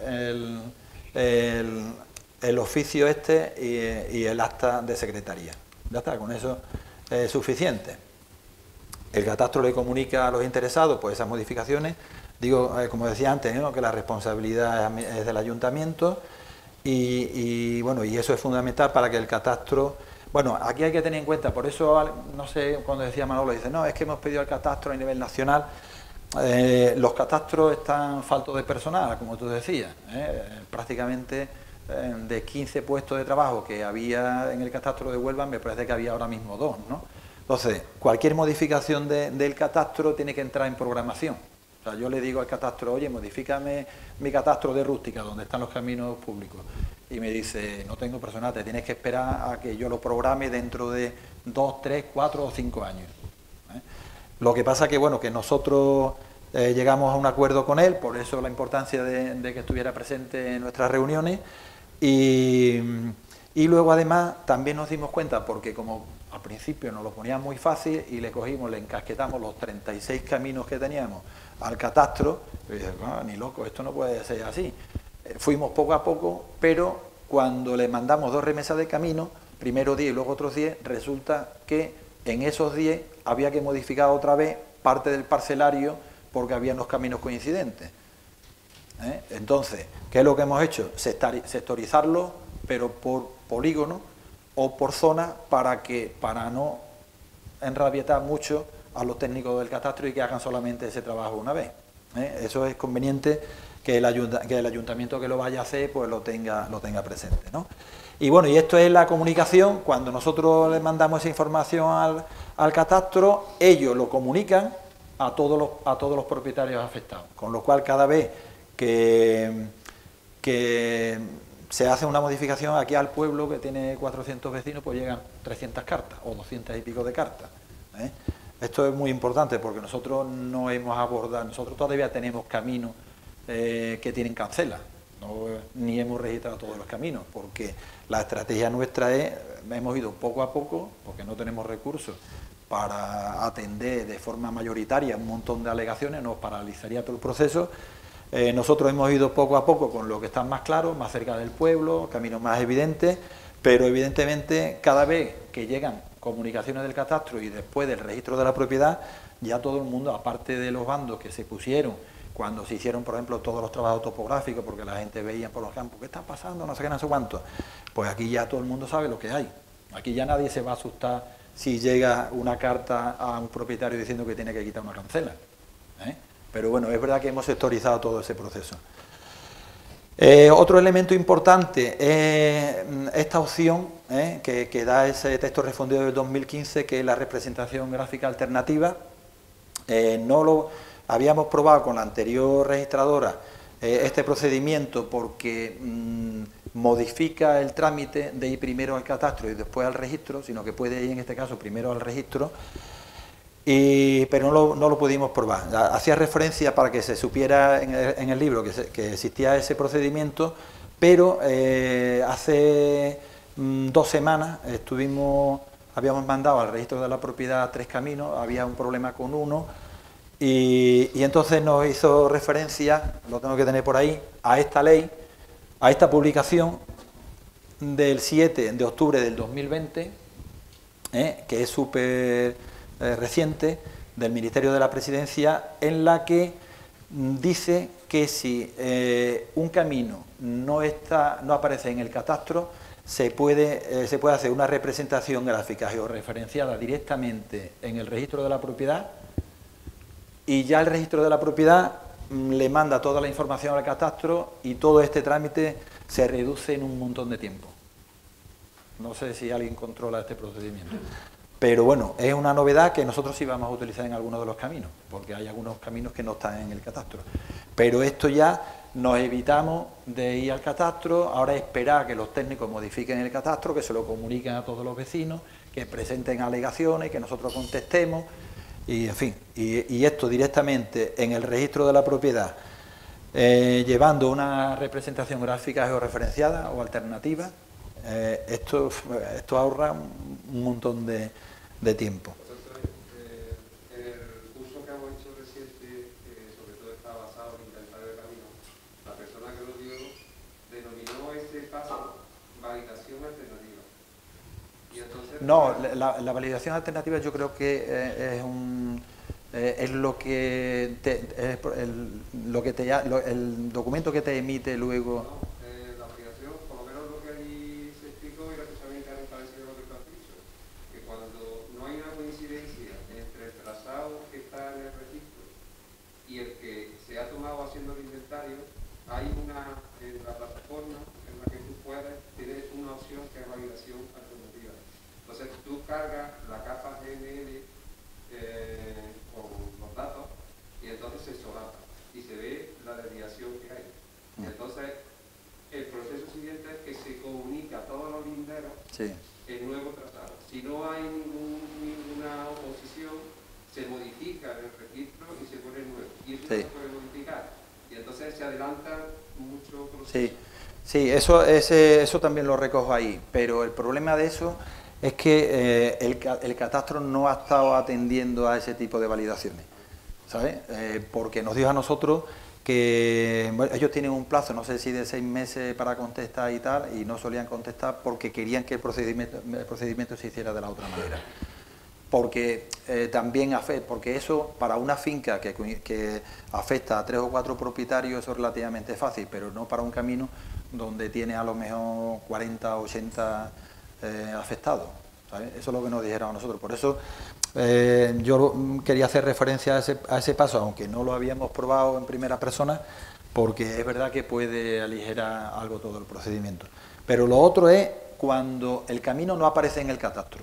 el oficio y el acta de secretaría. Ya está, con eso es suficiente. El catastro le comunica a los interesados pues esas modificaciones. Digo, como decía antes, ¿no?, que la responsabilidad es del ayuntamiento y bueno, y eso es fundamental para que el catastro... Bueno, aquí hay que tener en cuenta, por eso, no sé, cuando decía Manolo, dice, no, es que hemos pedido el catastro a nivel nacional. Los catastros están faltos de personal, como tú decías, prácticamente de 15 puestos de trabajo que había en el catastro de Huelva, me parece que había ahora mismo 2, ¿no? Entonces, cualquier modificación del catastro tiene que entrar en programación. O sea, yo le digo al catastro, oye, modifícame mi catastro de rústica, donde están los caminos públicos. Y me dice, no tengo personal, te tienes que esperar a que yo lo programe dentro de 2, 3, 4 o 5 años. Lo que pasa que, bueno, que nosotros llegamos a un acuerdo con él, por eso la importancia de que estuviera presente en nuestras reuniones, y luego además también nos dimos cuenta, porque como al principio nos lo ponía muy fácil y le encasquetamos los 36 caminos que teníamos al catastro, y dije, ni loco, esto no puede ser así. Fuimos poco a poco, pero cuando le mandamos 2 remesas de camino, primero 10 y luego otros 10, resulta que en esos 10 había que modificar otra vez parte del parcelario porque había unos caminos coincidentes. Entonces, ¿qué es lo que hemos hecho? Sectorizarlo, pero por polígono o por zona, para no enrabietar mucho a los técnicos del catastro y que hagan solamente ese trabajo una vez. Eso es conveniente que el ayuntamiento que lo vaya a hacer pues lo tenga presente, ¿no? Y bueno, y esto es la comunicación. Cuando nosotros les mandamos esa información al catastro, ellos lo comunican a todos los propietarios afectados, con lo cual cada vez que se hace una modificación aquí al pueblo, que tiene 400 vecinos, pues llegan 300 cartas o 200 y pico de cartas. Esto es muy importante porque nosotros no hemos abordado, nosotros todavía tenemos caminos que tienen cancela, ni hemos registrado todos los caminos, porque la estrategia nuestra hemos ido poco a poco, porque no tenemos recursos para atender de forma mayoritaria un montón de alegaciones, nos paralizaría todo el proceso. Nosotros hemos ido poco a poco con lo que está más claro, más cerca del pueblo, caminos más evidentes, pero evidentemente cada vez que llegan comunicaciones del catastro y después del registro de la propiedad, ya todo el mundo, aparte de los bandos que se pusieron cuando se hicieron, por ejemplo, todos los trabajos topográficos, porque la gente veía por los campos, ¿qué está pasando? No sé qué, no sé cuánto. Pues aquí ya todo el mundo sabe lo que hay. Aquí ya nadie se va a asustar si llega una carta a un propietario diciendo que tiene que quitar una cancela. Pero bueno, es verdad que hemos sectorizado todo ese proceso. Otro elemento importante es esta opción que da ese texto respondido del 2015, que es la representación gráfica alternativa. No lo habíamos probado con la anterior registradora este procedimiento porque modifica el trámite de ir primero al catastro y después al registro, sino que puede ir en este caso primero al registro. Pero no lo pudimos probar. Hacía referencia para que se supiera en el libro que existía ese procedimiento, pero hace 2 semanas habíamos mandado al registro de la propiedad 3 caminos, había un problema con uno, y entonces nos hizo referencia, lo tengo que tener por ahí, a esta ley, a esta publicación del 7 de octubre del 2020, que es súper reciente, del Ministerio de la Presidencia, en la que dice que si un camino no aparece en el catastro, se puede hacer una representación gráfica georreferenciada directamente en el registro de la propiedad, y ya el registro de la propiedad le manda toda la información al catastro y todo este trámite se reduce en un montón de tiempo. No sé si alguien controla este procedimiento. Pero bueno, es una novedad que nosotros sí vamos a utilizar en algunos de los caminos, porque hay algunos caminos que no están en el catastro. Pero esto ya nos evitamos de ir al catastro, ahora esperar que los técnicos modifiquen el catastro, que se lo comuniquen a todos los vecinos, que presenten alegaciones, que nosotros contestemos, y en fin, y esto directamente en el registro de la propiedad, llevando una representación gráfica georreferenciada o alternativa. Esto ahorra un montón de tiempo. En el curso que hemos hecho reciente, sobre todo está basado en inventario de caminos, la persona que lo dio denominó este paso validación alternativa. Y entonces, no, la validación alternativa yo creo que es lo que el documento que te emite luego. No, la obligación, por lo menos lo que ahí se explicó, era precisamente algo parecido a lo que tú has dicho, que cuando no hay una coincidencia entre el trazado que está en el registro y el que se ha tomado haciendo el inventario, hay en la plataforma en la que tú tienes una opción que es validación alternativa. Entonces tú cargas la capa GNL con los datos y entonces se solapa y se ve la desviación que hay. Y entonces el proceso siguiente es que se comunica a todos los linderos el nuevo trazado. Si no hay ninguna oposición, se modifica el registro y se pone nuevo. Y eso no se puede modificar. Y entonces se adelanta mucho proceso. Sí, eso también lo recojo ahí, pero el problema de eso es que el catastro no ha estado atendiendo a ese tipo de validaciones, ¿sabes? Porque nos dijo a nosotros que ellos tienen un plazo, no sé si de 6 meses para contestar y tal, y no solían contestar porque querían que el procedimiento se hiciera de la otra manera. porque también porque eso para una finca que afecta a 3 o 4 propietarios eso es relativamente fácil, pero no para un camino donde tiene a lo mejor 40 o 80 afectados, ¿sabes? Eso es lo que nos dijeron a nosotros. Por eso yo quería hacer referencia a ese paso, aunque no lo habíamos probado en primera persona, porque es verdad que puede aligerar algo todo el procedimiento. Pero lo otro es cuando el camino no aparece en el catastro.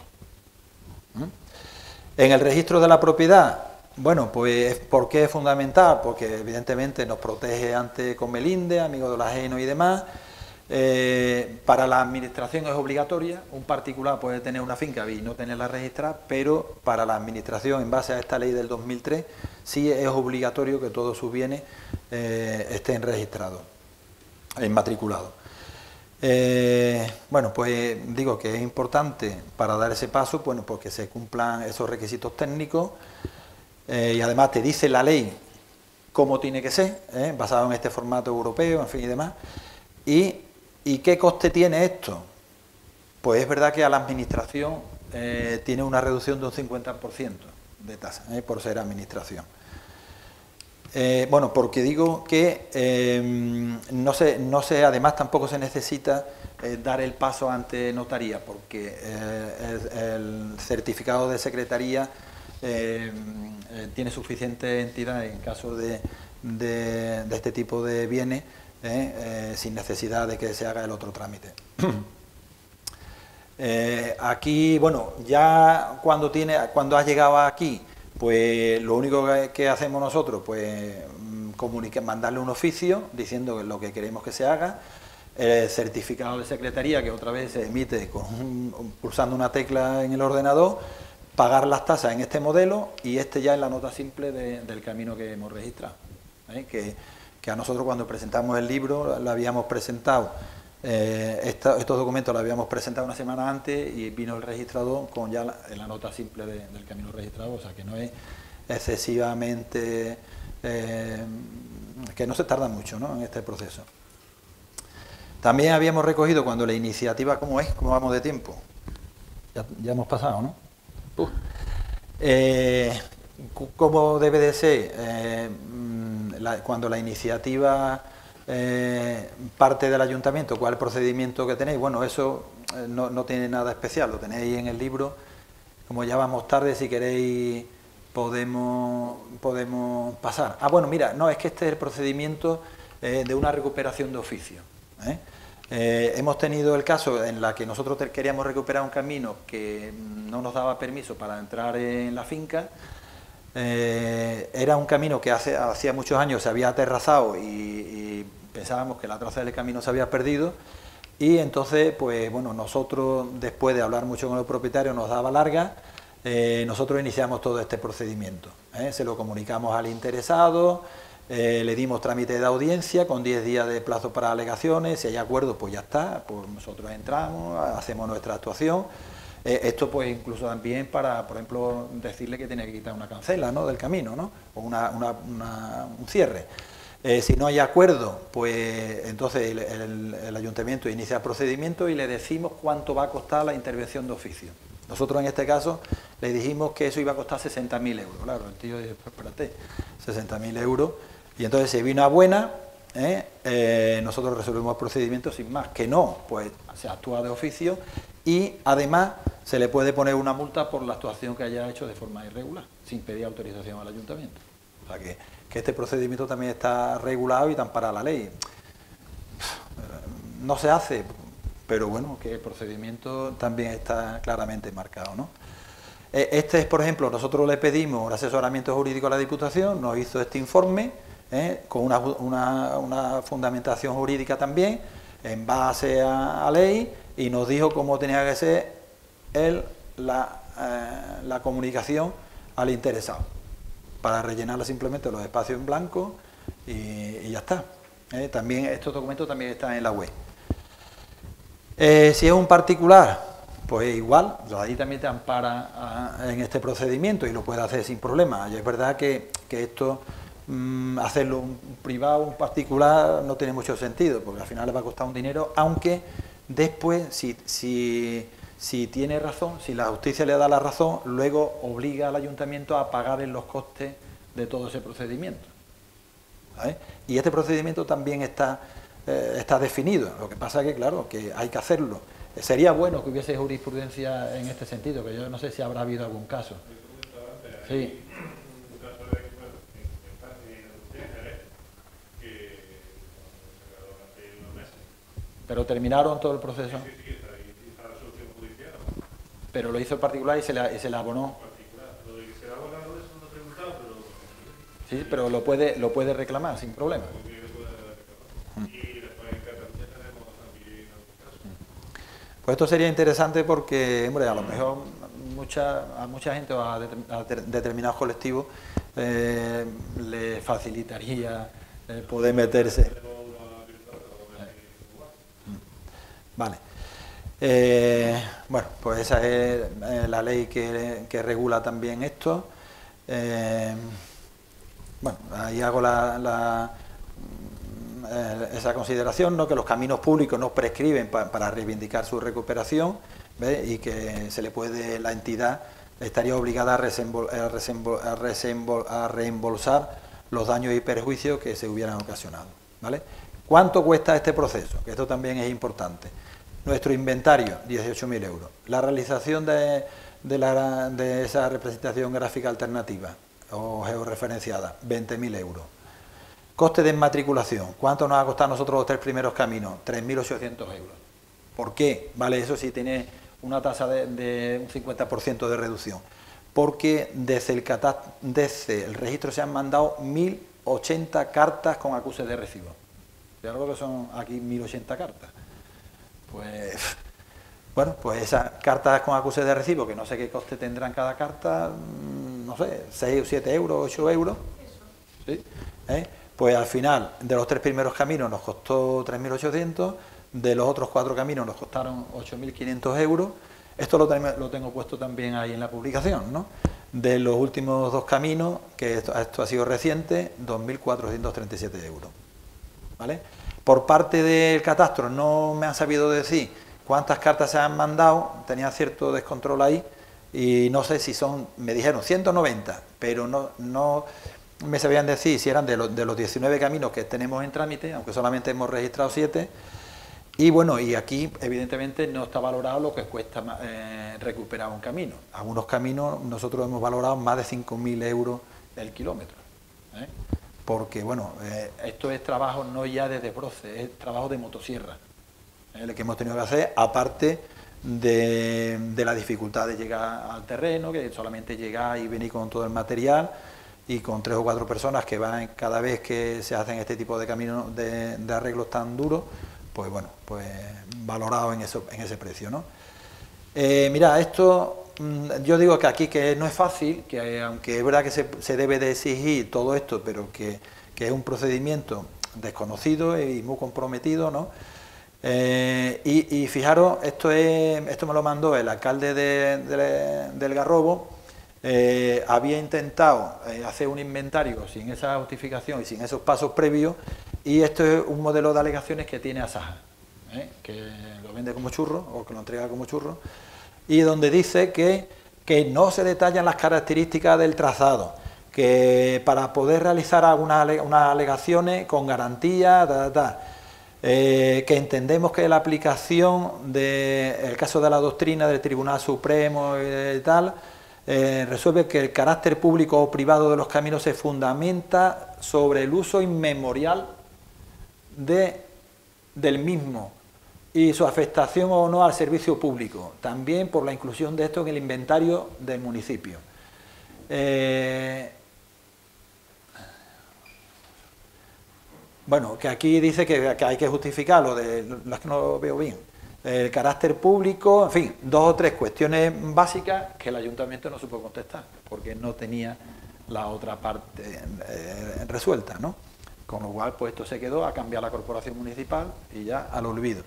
En el registro de la propiedad, bueno, pues ¿por qué es fundamental? Porque evidentemente nos protege ante Comelinde, amigo del ajeno y demás. Para la administración es obligatoria, un particular puede tener una finca y no tenerla registrada, pero para la administración, en base a esta ley del 2003, sí es obligatorio que todos sus bienes estén registrados, inmatriculados. Bueno, pues digo que es importante para dar ese paso, bueno, porque se cumplan esos requisitos técnicos y además te dice la ley cómo tiene que ser, basado en este formato europeo, en fin y demás. ¿Y qué coste tiene esto? Pues es verdad que a la administración tiene una reducción de un 50% de tasa, por ser administración. Bueno, porque digo que no sé, además tampoco se necesita dar el paso ante notaría, porque el certificado de secretaría tiene suficiente entidad en caso de este tipo de bienes, sin necesidad de que se haga el otro trámite. Aquí, bueno, ya cuando has llegado aquí, pues lo único que hacemos nosotros, pues mandarle un oficio diciendo lo que queremos que se haga, el certificado de secretaría que otra vez se emite pulsando una tecla en el ordenador, pagar las tasas en este modelo y ya es la nota simple del camino que hemos registrado, que a nosotros cuando presentamos el libro lo habíamos presentado, estos documentos los habíamos presentado una semana antes y vino el registrador con ya la nota simple del camino registrado, o sea que no es excesivamente, que no se tarda mucho, ¿no?, en este proceso. También habíamos recogido cuando la iniciativa, ¿cómo vamos de tiempo? Ya hemos pasado, ¿no? ¿Cómo debe de ser? Cuando la iniciativa parte del ayuntamiento, ¿cuál es el procedimiento que tenéis? Bueno, eso no tiene nada especial, lo tenéis en el libro. Como ya vamos tarde, si queréis podemos pasar. Ah, bueno, mira, no, es que este es el procedimiento de una recuperación de oficio. Hemos tenido el caso en la que nosotros queríamos recuperar un camino que no nos daba permiso para entrar en la finca. Era un camino que hacía muchos años se había aterrazado y pensábamos que la traza del camino se había perdido y entonces, pues bueno, nosotros después de hablar mucho con el propietario nos daba larga, nosotros iniciamos todo este procedimiento, se lo comunicamos al interesado, le dimos trámite de audiencia con 10 días de plazo para alegaciones, si hay acuerdo pues ya está, pues nosotros entramos, hacemos nuestra actuación. Esto pues incluso también para, por ejemplo, decirle que tiene que quitar una cancela, ¿no?, del camino, ¿no?, o un cierre. Si no hay acuerdo, pues entonces el ayuntamiento inicia el procedimiento y le decimos cuánto va a costar la intervención de oficio. Nosotros en este caso le dijimos que eso iba a costar 60.000 euros. Claro, el tío dice, espérate, 60.000 euros. Y entonces se vino a buena, nosotros resolvemos el procedimiento sin más. Que no, pues se actúa de oficio y además se le puede poner una multa por la actuación que haya hecho de forma irregular, sin pedir autorización al ayuntamiento. O sea que este procedimiento también está regulado y está amparado la ley. No se hace, pero bueno, que el procedimiento también está claramente marcado, ¿no? Este es, por ejemplo, nosotros le pedimos un asesoramiento jurídico a la Diputación, nos hizo este informe, con una fundamentación jurídica también, en base a ley, y nos dijo cómo tenía que ser la comunicación al interesado, para rellenarla simplemente los espacios en blanco y ya está. También estos documentos también están en la web. Si es un particular, pues igual, ahí también te ampara en este procedimiento y lo puede hacer sin problema. Y es verdad que esto, hacerlo un privado, un particular, no tiene mucho sentido, porque al final le va a costar un dinero, aunque después, si si tiene razón, si la justicia le da la razón, luego obliga al ayuntamiento a pagar en los costes de todo ese procedimiento. ¿Vale? Y este procedimiento también está definido. Lo que pasa es que, claro, que hay que hacerlo. Sería bueno que hubiese jurisprudencia en este sentido, que yo no sé si habrá habido algún caso. Sí. Pero terminaron todo el proceso. Sí, está ahí, está la resolución judicial. Pero lo hizo el particular y se le abonó. Lo de que se le ha abonado, eso no he preguntado, pero... Sí, pero lo puede reclamar sin problema. Y después en Cataluña tenemos también algún caso. Pues esto sería interesante porque, hombre, a lo mejor a mucha gente o a determinados colectivos le facilitaría poder meterse. Vale. Bueno, pues esa es la ley que regula también esto. Bueno, ahí hago esa consideración, ¿no? Que los caminos públicos nos prescriben para reivindicar su recuperación, ¿ves? Y que la entidad estaría obligada a reembolsar los daños y perjuicios que se hubieran ocasionado, ¿vale? ¿Cuánto cuesta este proceso? Que esto también es importante. Nuestro inventario, 18.000 euros. La realización de esa representación gráfica alternativa o georreferenciada, 20.000 euros. Coste de inmatriculación, ¿cuánto nos ha costado a nosotros los 3 primeros caminos? 3.800 euros. ¿Por qué? Vale, eso sí tiene una tasa de un 50% de reducción. Porque desde el registro se han mandado 1.080 cartas con acuses de recibo. ¿Sabes lo que son aquí 1.080 cartas? Pues, bueno, pues esas cartas con acuses de recibo, que no sé qué coste tendrán cada carta, no sé, 6 o 7 euros, 8 euros. ¿Sí? Pues al final, de los 3 primeros caminos nos costó 3.800, de los otros 4 caminos nos costaron 8.500 euros. Esto lo tengo puesto también ahí en la publicación, ¿no? De los últimos 2 caminos, que esto ha sido reciente, 2.437 euros. ¿Vale? Por parte del catastro no me han sabido decir cuántas cartas se han mandado, tenía cierto descontrol ahí, y no sé si son, me dijeron 190, pero no me sabían decir si eran de los 19 caminos que tenemos en trámite, aunque solamente hemos registrado 7, y bueno, y aquí evidentemente no está valorado lo que cuesta recuperar un camino. Algunos caminos nosotros hemos valorado más de 5.000 euros el kilómetro, ¿eh? Porque bueno, esto es trabajo no ya de desbroce, es trabajo de motosierra, el que hemos tenido que hacer, aparte de la dificultad de llegar al terreno, que solamente llegar y venir con todo el material, y con 3 o 4 personas que van cada vez que se hacen este tipo de caminos de arreglos tan duros, pues bueno, pues valorado en ese precio, ¿no? Mira, esto yo digo que aquí que no es fácil, que aunque es verdad que se debe de exigir todo esto, pero que es un procedimiento desconocido y muy comprometido, ¿no? Y fijaros, esto me lo mandó el alcalde del Garrobo. Había intentado hacer un inventario sin esa justificación y sin esos pasos previos, y esto es un modelo de alegaciones que tiene Asaja, que lo vende como churro o que lo entrega como churro, y donde dice que no se detallan las características del trazado, que para poder realizar unas alegaciones con garantía, que entendemos que la aplicación del caso de la doctrina del Tribunal Supremo y tal, resuelve que el carácter público o privado de los caminos se fundamenta sobre el uso inmemorial del mismo y su afectación o no al servicio público, también por la inclusión de esto en el inventario del municipio. Bueno, que aquí dice que hay que justificar lo de, es que no lo veo bien, el carácter público, en fin, 2 o 3 cuestiones básicas que el ayuntamiento no supo contestar, porque no tenía la otra parte resuelta, ¿no? Con lo cual, pues esto se quedó a cambiar la corporación municipal y ya al olvido.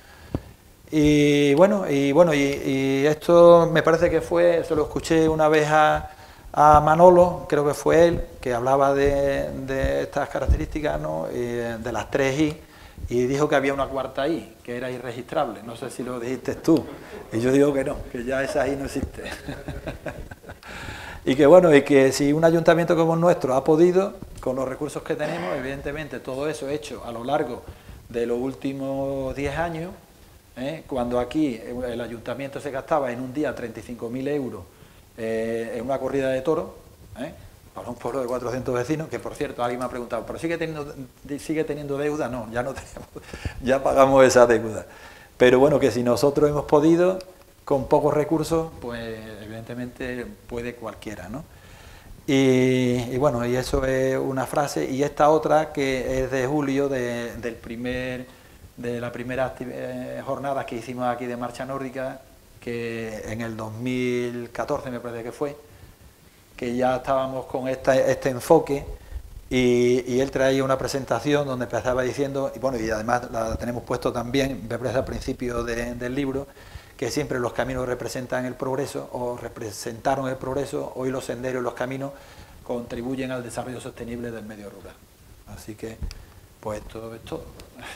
Y bueno, esto me parece que se lo escuché una vez a Manolo, creo que fue él, que hablaba de estas características, ¿no? De las 3 I, y dijo que había una cuarta I, que era irregistrable. No sé si lo dijiste tú. Y yo digo que no, que ya esa I no existe. Y que bueno, y que si un ayuntamiento como el nuestro ha podido, con los recursos que tenemos, evidentemente todo eso hecho a lo largo de los últimos 10 años, cuando aquí el ayuntamiento se gastaba en un día 35.000 euros en una corrida de toros, para un pueblo de 400 vecinos, que por cierto alguien me ha preguntado, ¿pero sigue teniendo deuda? No, ya no tenemos, ya pagamos esa deuda. Pero bueno, que si nosotros hemos podido, con pocos recursos, pues evidentemente puede cualquiera, ¿no? Y bueno, y eso es una frase, y esta otra que es de julio, de la primera jornada que hicimos aquí de marcha nórdica, que en el 2014 me parece que fue, que ya estábamos con este enfoque, y él traía una presentación donde empezaba diciendo, y bueno, y además la tenemos puesto también, me parece al principio del libro, que siempre los caminos representan el progreso, o representaron el progreso, hoy los senderos y los caminos contribuyen al desarrollo sostenible del medio rural. Así que, pues todo es todo.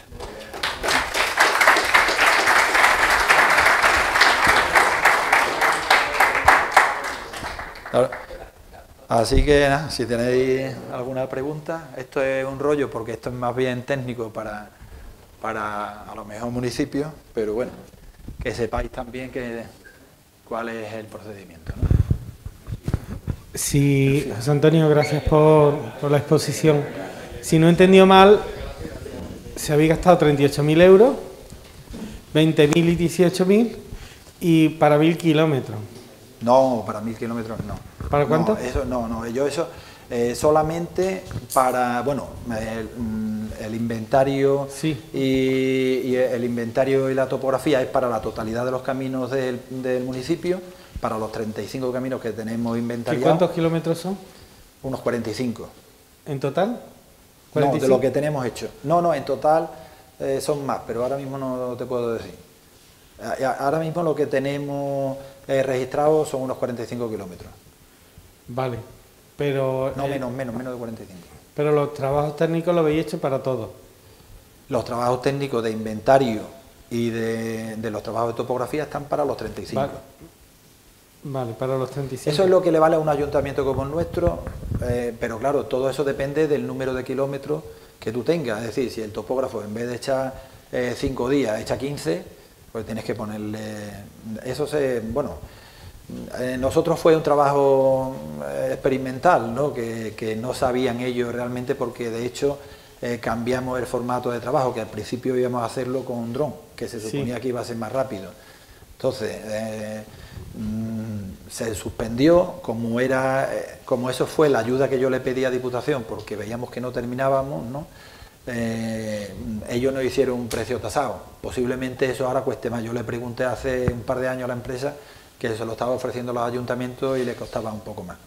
Así que, si tenéis alguna pregunta, esto es un rollo porque esto es más bien técnico para a lo mejor municipios, pero bueno, que sepáis también cuál es el procedimiento, ¿no? Sí, José Antonio, gracias por la exposición. Si no he entendido mal, se había gastado 38.000 euros, 20.000 y 18.000, y para 1.000 kilómetros. No, para 1.000 kilómetros no. ¿Para cuánto? No, eso no, yo eso solamente para, bueno, el inventario, sí, y el inventario y la topografía es para la totalidad de los caminos del municipio, para los 35 caminos que tenemos inventariados. ¿Y cuántos kilómetros son? Unos 45. ¿En total? ¿45? No, de lo que tenemos hecho. No, en total son más, pero ahora mismo no te puedo decir. Ahora mismo lo que tenemos registrado son unos 45 kilómetros. Vale, pero... No, menos de 45. Pero los trabajos técnicos los habéis hecho para todos. Los trabajos técnicos de inventario y de los trabajos de topografía están para los 35. Vale, para los 35. Eso es lo que le vale a un ayuntamiento como el nuestro, pero claro, todo eso depende del número de kilómetros que tú tengas. Es decir, si el topógrafo en vez de echar 5 días echa 15, pues tienes que ponerle... Bueno, nosotros fue un trabajo experimental, ¿no? Que no sabían ellos realmente, porque de hecho cambiamos el formato de trabajo, que al principio íbamos a hacerlo con un dron, que se suponía que iba a ser más rápido. Entonces, se suspendió, como eso fue la ayuda que yo le pedí a Diputación, porque veíamos que no terminábamos, ¿no? Ellos no hicieron un precio tasado. Posiblemente eso ahora cueste más. Yo le pregunté hace un par de años a la empresa que se lo estaba ofreciendo a los ayuntamientos y le costaba un poco más.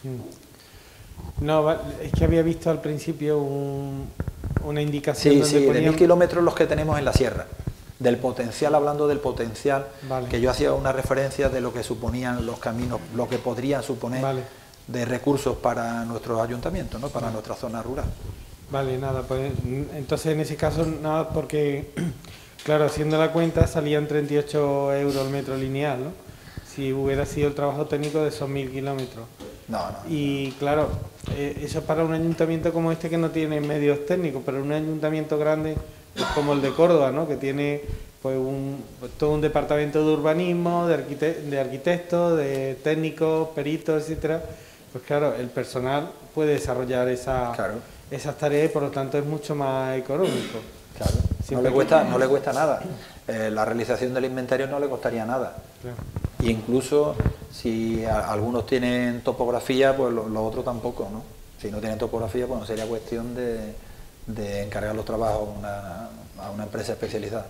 No, es que había visto al principio una indicación. Sí, de 1.000 kilómetros los que tenemos en la sierra. Del potencial, hablando del potencial, vale, que yo hacía una referencia de lo que suponían los caminos, lo que podrían suponer, vale, de recursos para nuestros ayuntamientos, ¿no? Para nuestra zona rural. Vale, nada, pues entonces en ese caso nada, porque claro, haciendo la cuenta salían 38 euros el metro lineal, ¿no? Si hubiera sido el trabajo técnico de esos 1.000 kilómetros. No. Y claro, eso es para un ayuntamiento como este que no tiene medios técnicos, pero un ayuntamiento grande como el de Córdoba, ¿no? Que tiene pues todo un departamento de urbanismo, de arquitectos, de técnicos, peritos, etcétera. Pues claro, el personal puede desarrollar esas tareas y por lo tanto es mucho más económico. Claro. No le cuesta nada. La realización del inventario no le costaría nada. Claro. Y incluso si algunos tienen topografía, pues los otros tampoco, ¿no? Si no tienen topografía, pues no sería cuestión de encargar los trabajos a una empresa especializada.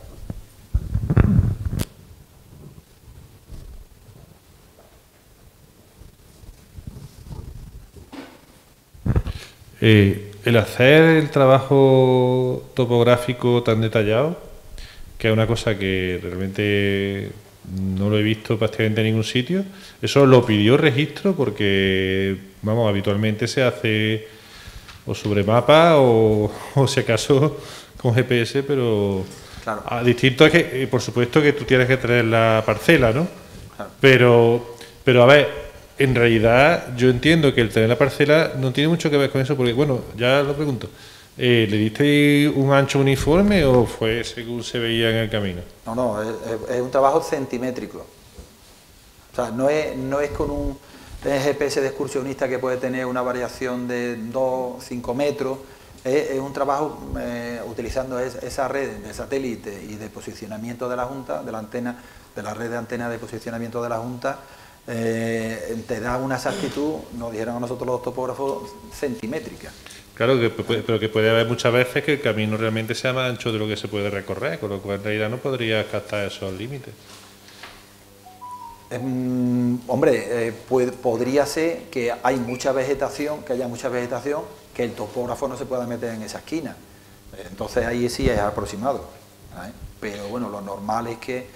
El hacer el trabajo topográfico tan detallado, que es una cosa que realmente no lo he visto prácticamente en ningún sitio, eso lo pidió registro porque, vamos, habitualmente se hace o sobre mapa o si acaso con GPS, pero Claro. distinto es que, por supuesto, que tú tienes que tener la parcela, ¿no? Claro. Pero a ver, en realidad yo entiendo que el tener la parcela no tiene mucho que ver con eso, porque, bueno, ya lo pregunto, ¿le diste un ancho uniforme o fue según se veía en el camino? No, es un trabajo centimétrico. O sea, no es con un GPS de excursionista que puede tener una variación de 2, 5 metros. Es un trabajo utilizando esa red de satélite y de posicionamiento de la Junta, de la antena, de la red de antena de posicionamiento de la Junta, te da una exactitud, nos dijeron a nosotros los topógrafos, centimétrica. Claro, pero que puede haber muchas veces que el camino realmente sea más ancho de lo que se puede recorrer, con lo cual en realidad no podrías captar esos límites. Hombre, podría ser que hay mucha vegetación, que el topógrafo no se pueda meter en esa esquina. Entonces ahí sí es aproximado, ¿sabes? Pero bueno, lo normal es que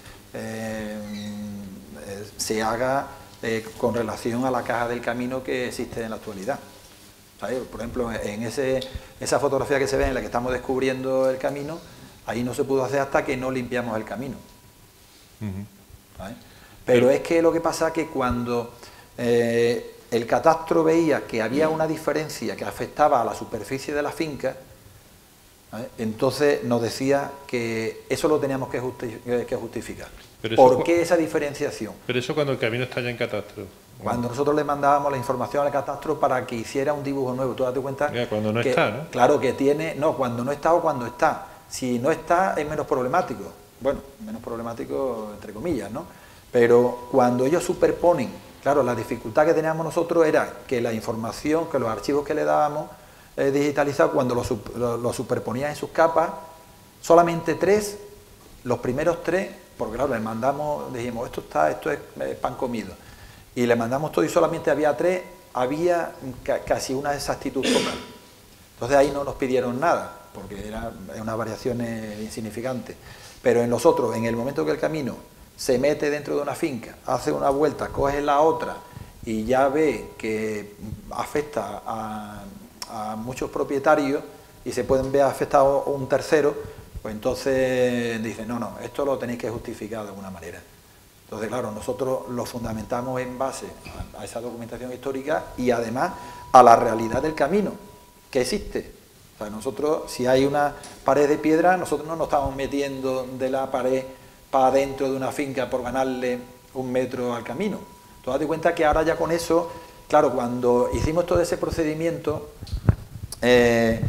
se haga con relación a la caja del camino que existe en la actualidad. ¿Sabes? Por ejemplo, en esa fotografía que se ve en la que estamos descubriendo el camino, ahí no se pudo hacer hasta que no limpiamos el camino. ¿Sabes? Pero es que lo que pasa es que cuando el catastro veía que había una diferencia que afectaba a la superficie de la finca, ¿vale?, entonces nos decía que eso lo teníamos que justificar. ¿Por qué esa diferenciación? Pero eso cuando el camino está ya en catastro. Cuando nosotros le mandábamos la información al catastro para que hiciera un dibujo nuevo, tú date cuenta. Cuando no está, ¿no? Claro que tiene, no, cuando no está o cuando está. Si no está es menos problemático. Bueno, menos problemático entre comillas, ¿no? Pero cuando ellos superponen, claro, la dificultad que teníamos nosotros era que la información, que los archivos que le dábamos digitalizados, cuando lo superponían en sus capas, solamente 3, los primeros 3, porque claro, le mandamos, dijimos, esto es pan comido, y le mandamos todo y solamente había 3, había casi una exactitud total. Entonces ahí no nos pidieron nada, porque eran unas variaciones insignificantes. Pero en los otros, en el momento que el camino se mete dentro de una finca, hace una vuelta, coge la otra y ya ve que afecta a muchos propietarios y se pueden ver afectados un tercero, pues entonces dicen, no, esto lo tenéis que justificar de alguna manera. Entonces, claro, nosotros lo fundamentamos en base a esa documentación histórica y además a la realidad del camino que existe. O sea, nosotros, si hay una pared de piedra, nosotros no nos estamos metiendo de la pared para dentro de una finca por ganarle 1 metro al camino. Tú date cuenta que ahora ya con eso, claro, cuando hicimos todo ese procedimiento, el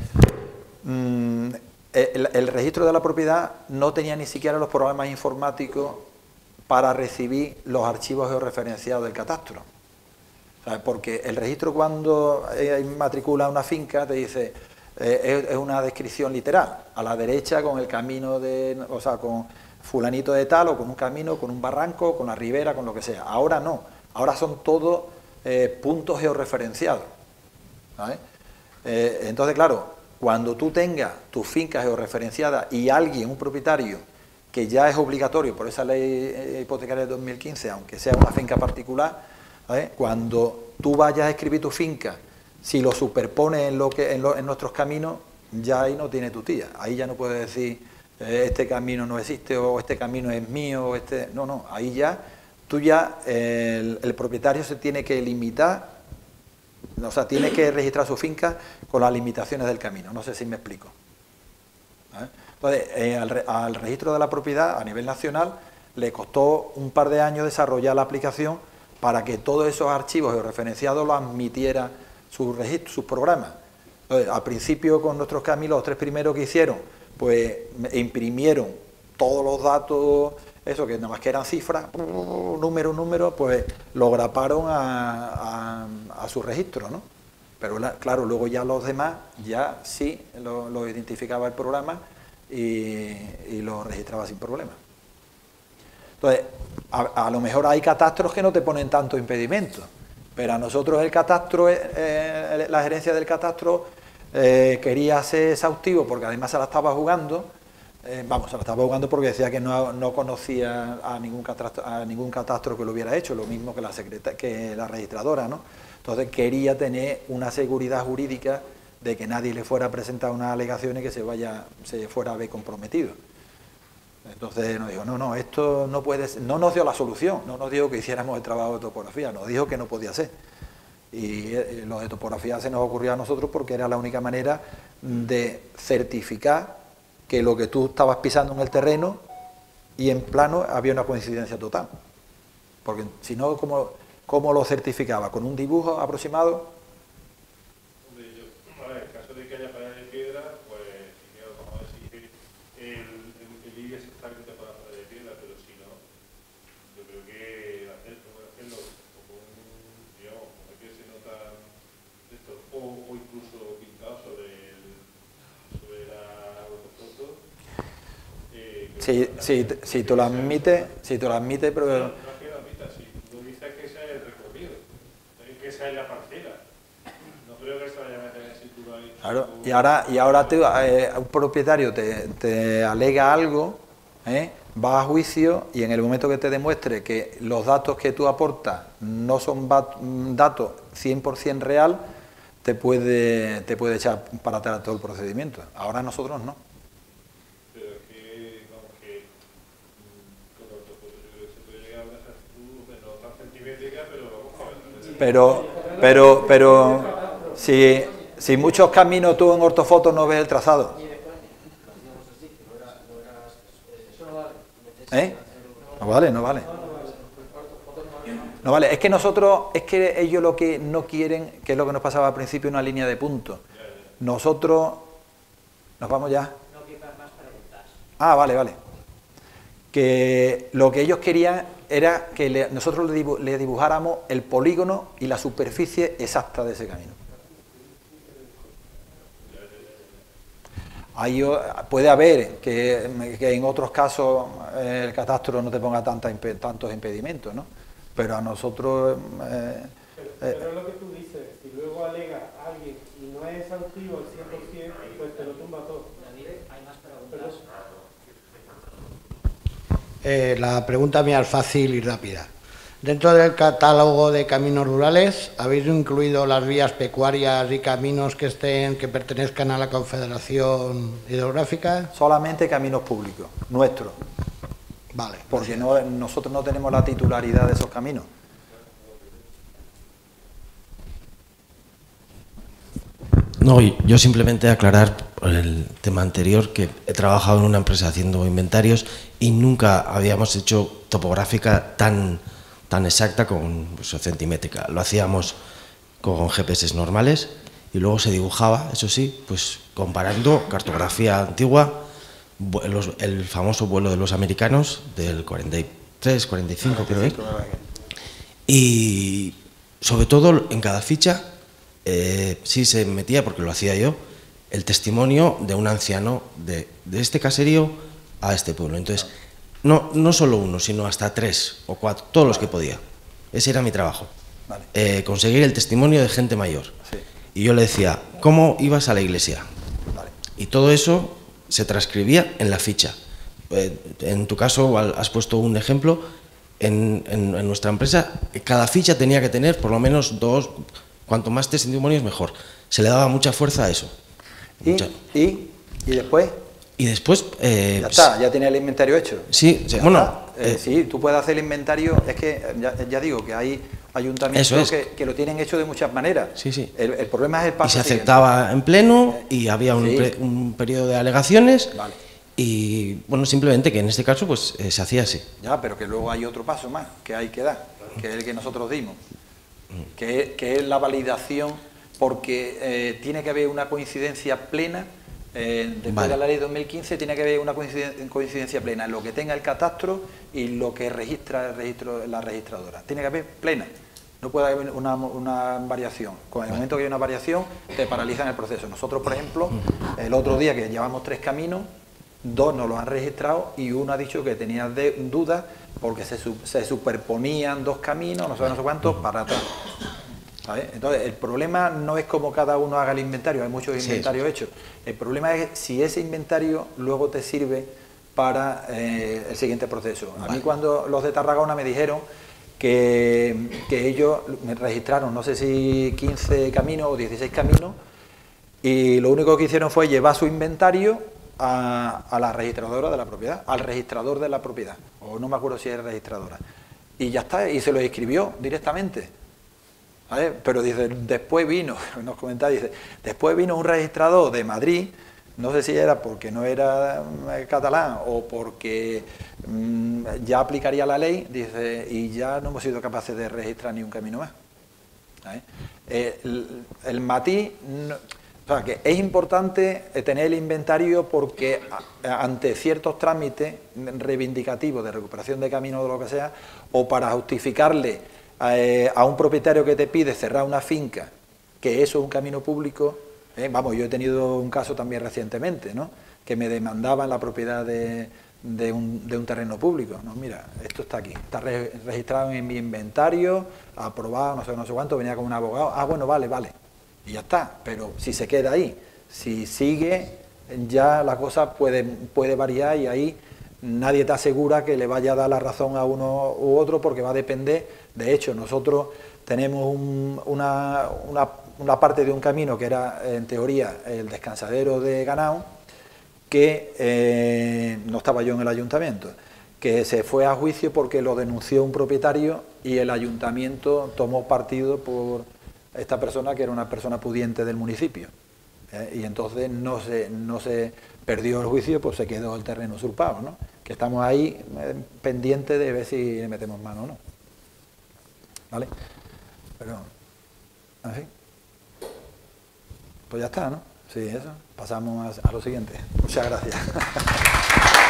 registro de la propiedad no tenía ni siquiera los programas informáticos para recibir los archivos georreferenciados del catastro. ¿Sabes? Porque el registro, cuando matricula una finca, te dice, es una descripción literal, a la derecha con el camino con fulanito de tal, o con un camino, con un barranco, con la ribera, con lo que sea. Ahora no, ahora son todos puntos georreferenciados, ¿sabes? Entonces, claro, cuando tú tengas tu finca georreferenciada y alguien, un propietario, que ya es obligatorio por esa ley hipotecaria de 2015, aunque sea una finca particular, ¿sabes?, cuando tú vayas a escribir tu finca, si lo superpones en nuestros caminos, ya ahí no tiene tu tía, ahí ya no puedes decir este camino no existe, o este camino es mío, o no, ahí ya, el propietario se tiene que limitar, o sea, tiene que registrar su finca con las limitaciones del camino, no sé si me explico. Entonces, al registro de la propiedad a nivel nacional le costó un par de años desarrollar la aplicación para que todos esos archivos georreferenciados los admitiera sus programas. Entonces, al principio con nuestros caminos, los 3 primeros que hicieron, pues imprimieron todos los datos, eso que nada más que eran cifras, número, pues lo graparon a su registro, ¿no? Pero claro, luego ya los demás, ya sí lo identificaba el programa y lo registraba sin problema. Entonces, a lo mejor hay catastros que no te ponen tanto impedimento, pero a nosotros el catastro, la gerencia del catastro quería ser exhaustivo porque además se la estaba jugando, se la estaba jugando porque decía que no conocía a ningún catastro que lo hubiera hecho, lo mismo que la registradora, ¿no? Entonces quería tener una seguridad jurídica de que nadie le fuera a presentar unas alegaciones que se fuera a ver comprometido. Entonces nos dijo, no, esto no puede ser, no nos dio la solución, no nos dijo que hiciéramos el trabajo de topografía, nos dijo que no podía ser. Y lo de topografía se nos ocurrió a nosotros porque era la única manera de certificar que lo que tú estabas pisando en el terreno y en plano había una coincidencia total. Porque si no, ¿cómo lo certificaba? ¿Con un dibujo aproximado? Hombre, en el caso de que haya pared de piedra, pues vamos a decir el IBI es exactamente para la pared de piedra, pero si no, yo creo que hacerlo como digamos, como que se nota esto, o incluso pintado sobre la foto. Si tú lo admites, pero... La parcela. No creo que se vaya a meter en cintura ahí. Claro, y ahora un propietario te alega algo, va a juicio y en el momento que te demuestre que los datos que tú aportas no son datos 100% real, te puede echar para atrás todo el procedimiento. Ahora nosotros no. Pero es que, vamos, que con los fotos yo creo que se puede llegar a una actitud no tan centimétrica, pero vamos a Pero si muchos caminos tú en ortofotos no ves el trazado. No vale. No vale, es que ellos lo que no quieren, que es lo que nos pasaba al principio, una línea de puntos. Nosotros, ¿nos vamos ya? Ah, vale. Que lo que ellos querían era que nosotros le dibujáramos el polígono y la superficie exacta de ese camino. Puede haber que en otros casos el catastro no te ponga tantos impedimentos, ¿no? Pero a nosotros... pero es lo que tú dices, si luego alega a alguien y no es exhaustivo al 100%, pues te lo tumba todo. Hay más preguntas. La pregunta mía es fácil y rápida. Dentro del catálogo de caminos rurales, ¿habéis incluido las vías pecuarias y caminos que pertenezcan a la Confederación Hidrográfica? Solamente caminos públicos, nuestros. Vale. Porque nosotros no tenemos la titularidad de esos caminos. No, yo simplemente aclarar el tema anterior, que he trabajado en una empresa haciendo inventarios y nunca habíamos hecho topográfica tan exacta con centimétrica. Lo hacíamos con GPS normales y luego se dibujaba, eso sí, pues comparando cartografía antigua, el famoso vuelo de los americanos del 43, 45 creo que. Y sobre todo en cada ficha sí se metía, porque lo hacía yo, el testimonio de un anciano de este caserío a este pueblo. Entonces, no solo uno, sino hasta 3 o 4, todos los que podía. Ese era mi trabajo. Vale. Conseguir el testimonio de gente mayor. Sí. Y yo le decía, ¿cómo ibas a la iglesia? Vale. Y todo eso se transcribía en la ficha. En tu caso has puesto un ejemplo. En nuestra empresa, cada ficha tenía que tener por lo menos 2, cuanto más testimonios mejor. Se le daba mucha fuerza a eso. ¿Y después? Y después... ya está, ya tiene el inventario hecho. Sí, bueno... sí, tú puedes hacer el inventario, es que ya digo que hay ayuntamientos que lo tienen hecho de muchas maneras. Sí, sí. El problema es el paso y se aceptaba siguiente. En pleno y había un periodo de alegaciones. Vale. Y bueno, simplemente que en este caso pues se hacía así. Ya, pero que luego hay otro paso más que hay que dar, que es el que nosotros dimos, que es la validación, porque tiene que haber una coincidencia plena, después de la ley 2015 tiene que haber una coincidencia plena en lo que tenga el catastro y lo que registra la registradora. Tiene que haber plena, no puede haber una variación. Con el momento que hay una variación te paralizan el proceso. Nosotros, por ejemplo, el otro día que llevamos 3 caminos, 2 nos lo han registrado y uno ha dicho que tenía dudas porque se superponían 2 caminos, no sé cuántos, para atrás. ¿Sabes? Entonces, el problema no es como cada uno haga el inventario, hay muchos inventarios hechos. El problema es si ese inventario luego te sirve para el siguiente proceso. A mí cuando los de Tarragona me dijeron que ellos me registraron, no sé si 15 caminos o 16 caminos, Y lo único que hicieron fue llevar su inventario a la registradora de la propiedad, al registrador de la propiedad, o no me acuerdo si es registradora. Y ya está, y se lo escribió directamente. ¿Vale? Pero dice, después vino, nos comentaba, dice, después vino un registrador de Madrid, no sé si era porque no era catalán o porque ya aplicaría la ley, dice, y ya no hemos sido capaces de registrar ni un camino más. ¿Vale? El matiz, o sea, que es importante tener el inventario porque ante ciertos trámites reivindicativos de recuperación de caminos o de lo que sea, o para justificarle a un propietario que te pide cerrar una finca, que eso es un camino público, vamos, yo he tenido un caso también recientemente, ¿no?, que me demandaban la propiedad de un terreno público. No, mira, esto está aquí, está registrado en mi inventario, aprobado, no sé cuánto, venía con un abogado, bueno, vale, y ya está. Pero si se queda ahí, si sigue, ya la cosa puede variar y ahí nadie te asegura que le vaya a dar la razón a uno u otro, porque va a depender. De hecho, nosotros tenemos una parte de un camino que era, en teoría, el descansadero de ganado, que no estaba yo en el ayuntamiento, que se fue a juicio porque lo denunció un propietario y el ayuntamiento tomó partido por esta persona, que era una persona pudiente del municipio, y entonces no se perdió el juicio, pues se quedó el terreno usurpado, ¿no? Que estamos ahí pendientes de ver si le metemos mano o no. ¿Vale? Pero, así. Pues ya está, ¿no? Sí, eso. Pasamos a lo siguiente. Muchas gracias.